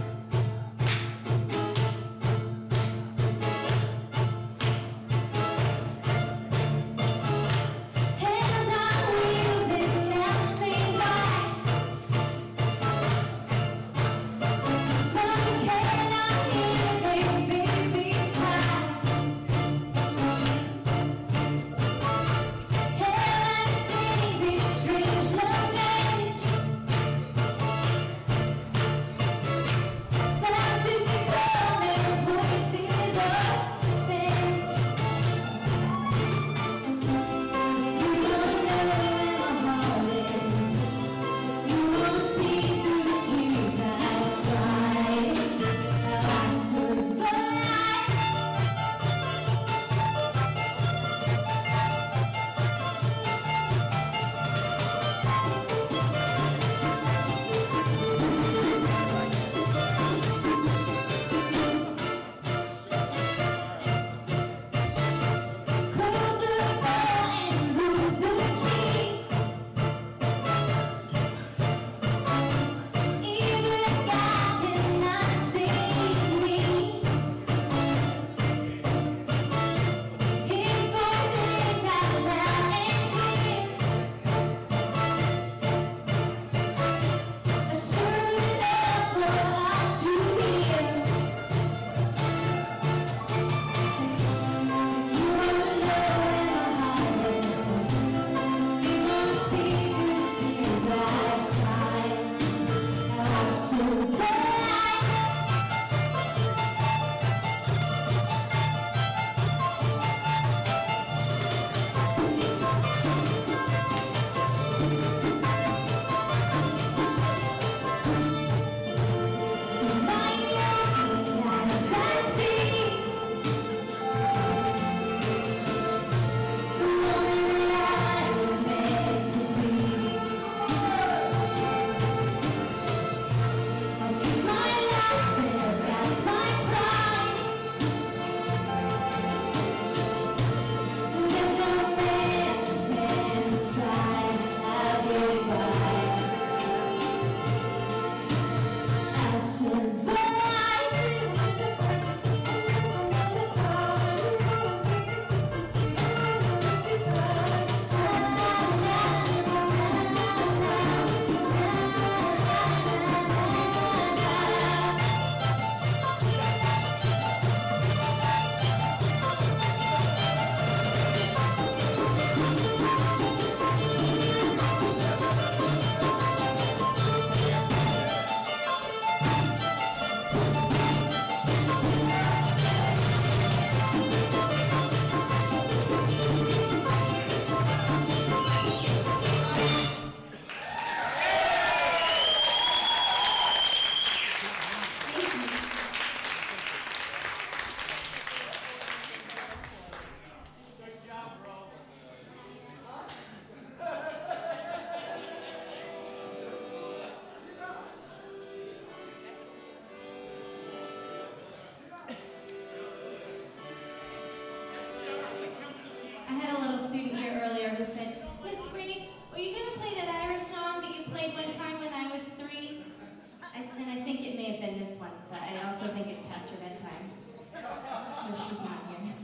this one, but I also think it's past her bedtime. So she's not here.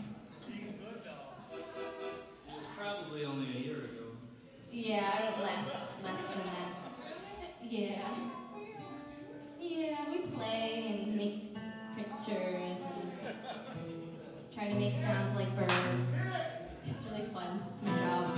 Probably only a year ago. Yeah, less than that. Yeah. Yeah, we play and make pictures and try to make sounds like birds. It's really fun. It's my job.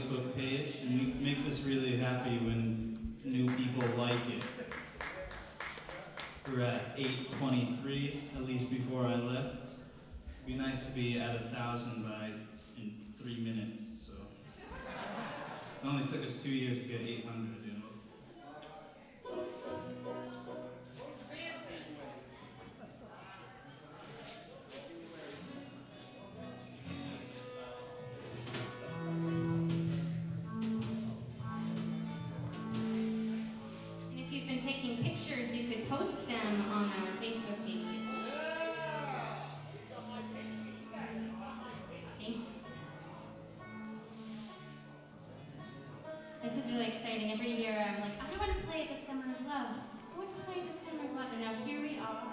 Facebook page, and it makes us really happy when new people like it. We're at 823, at least before I left. It'd be nice to be at 1,000 in 3 minutes, so. It only took us 2 years to get 800, you know. And if you've been taking pictures, you could post them on our Facebook page. Thanks. This is really exciting. Every year I'm like, I want to play at the Summer of Love. I want to play at the Summer of Love. And now here we are.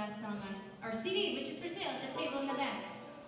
last song on our CD, which is for sale at the table in the back.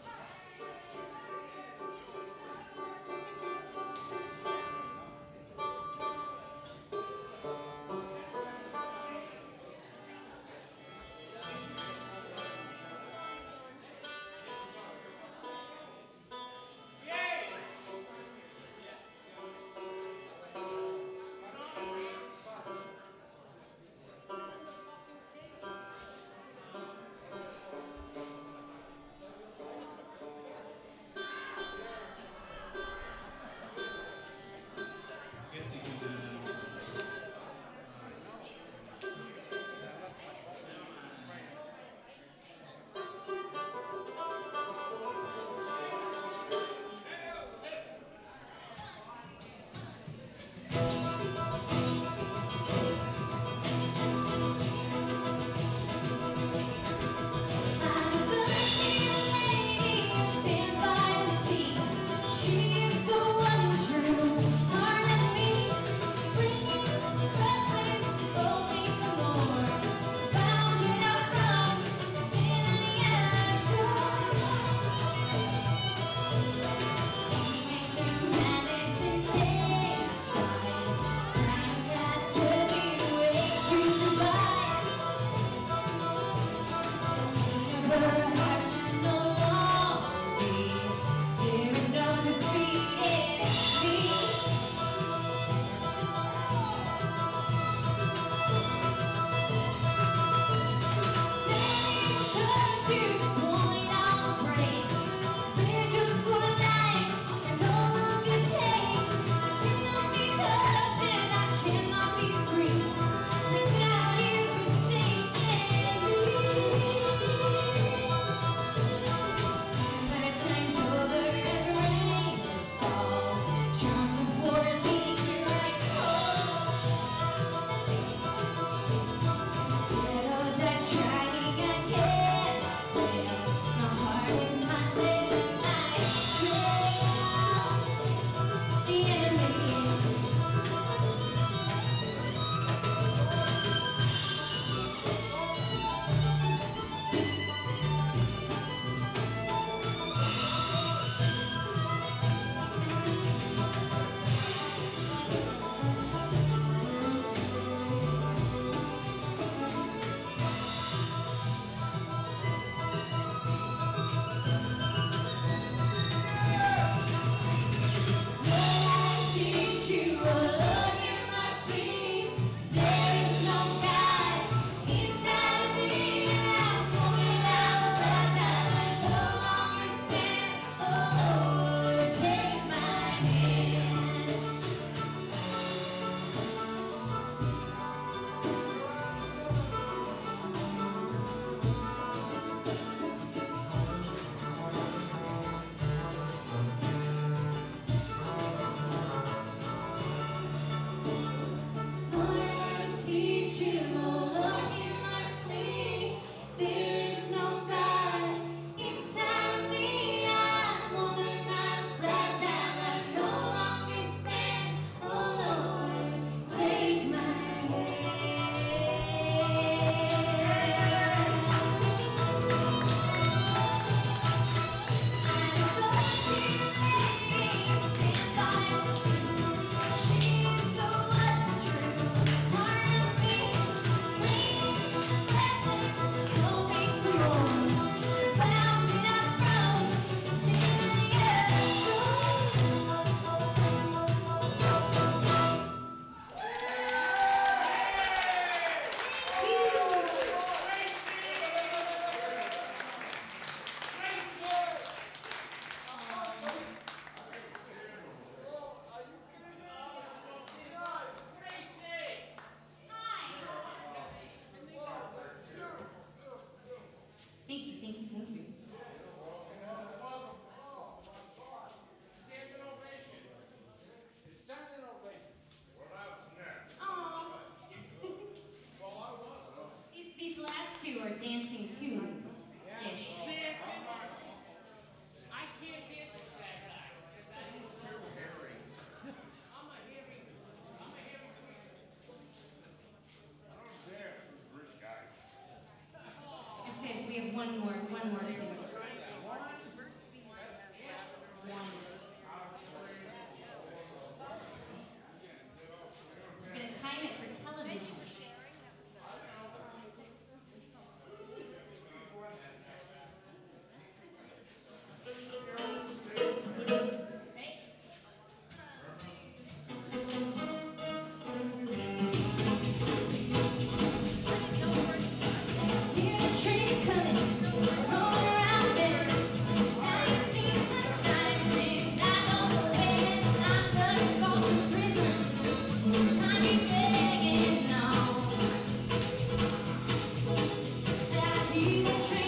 Thank you, thank you, thank you. Aw. These last two are dancing tunes. Ish. I can't dance with that guy. I'm a heavy. I don't dance with rich guys. And have one more tune. We're gonna time it for television. Ready? Hear the train coming, rolling around there. Now you see the sunshine, since I go away. I'm stuck in Folsom Prison. Time is begging now. I hear the train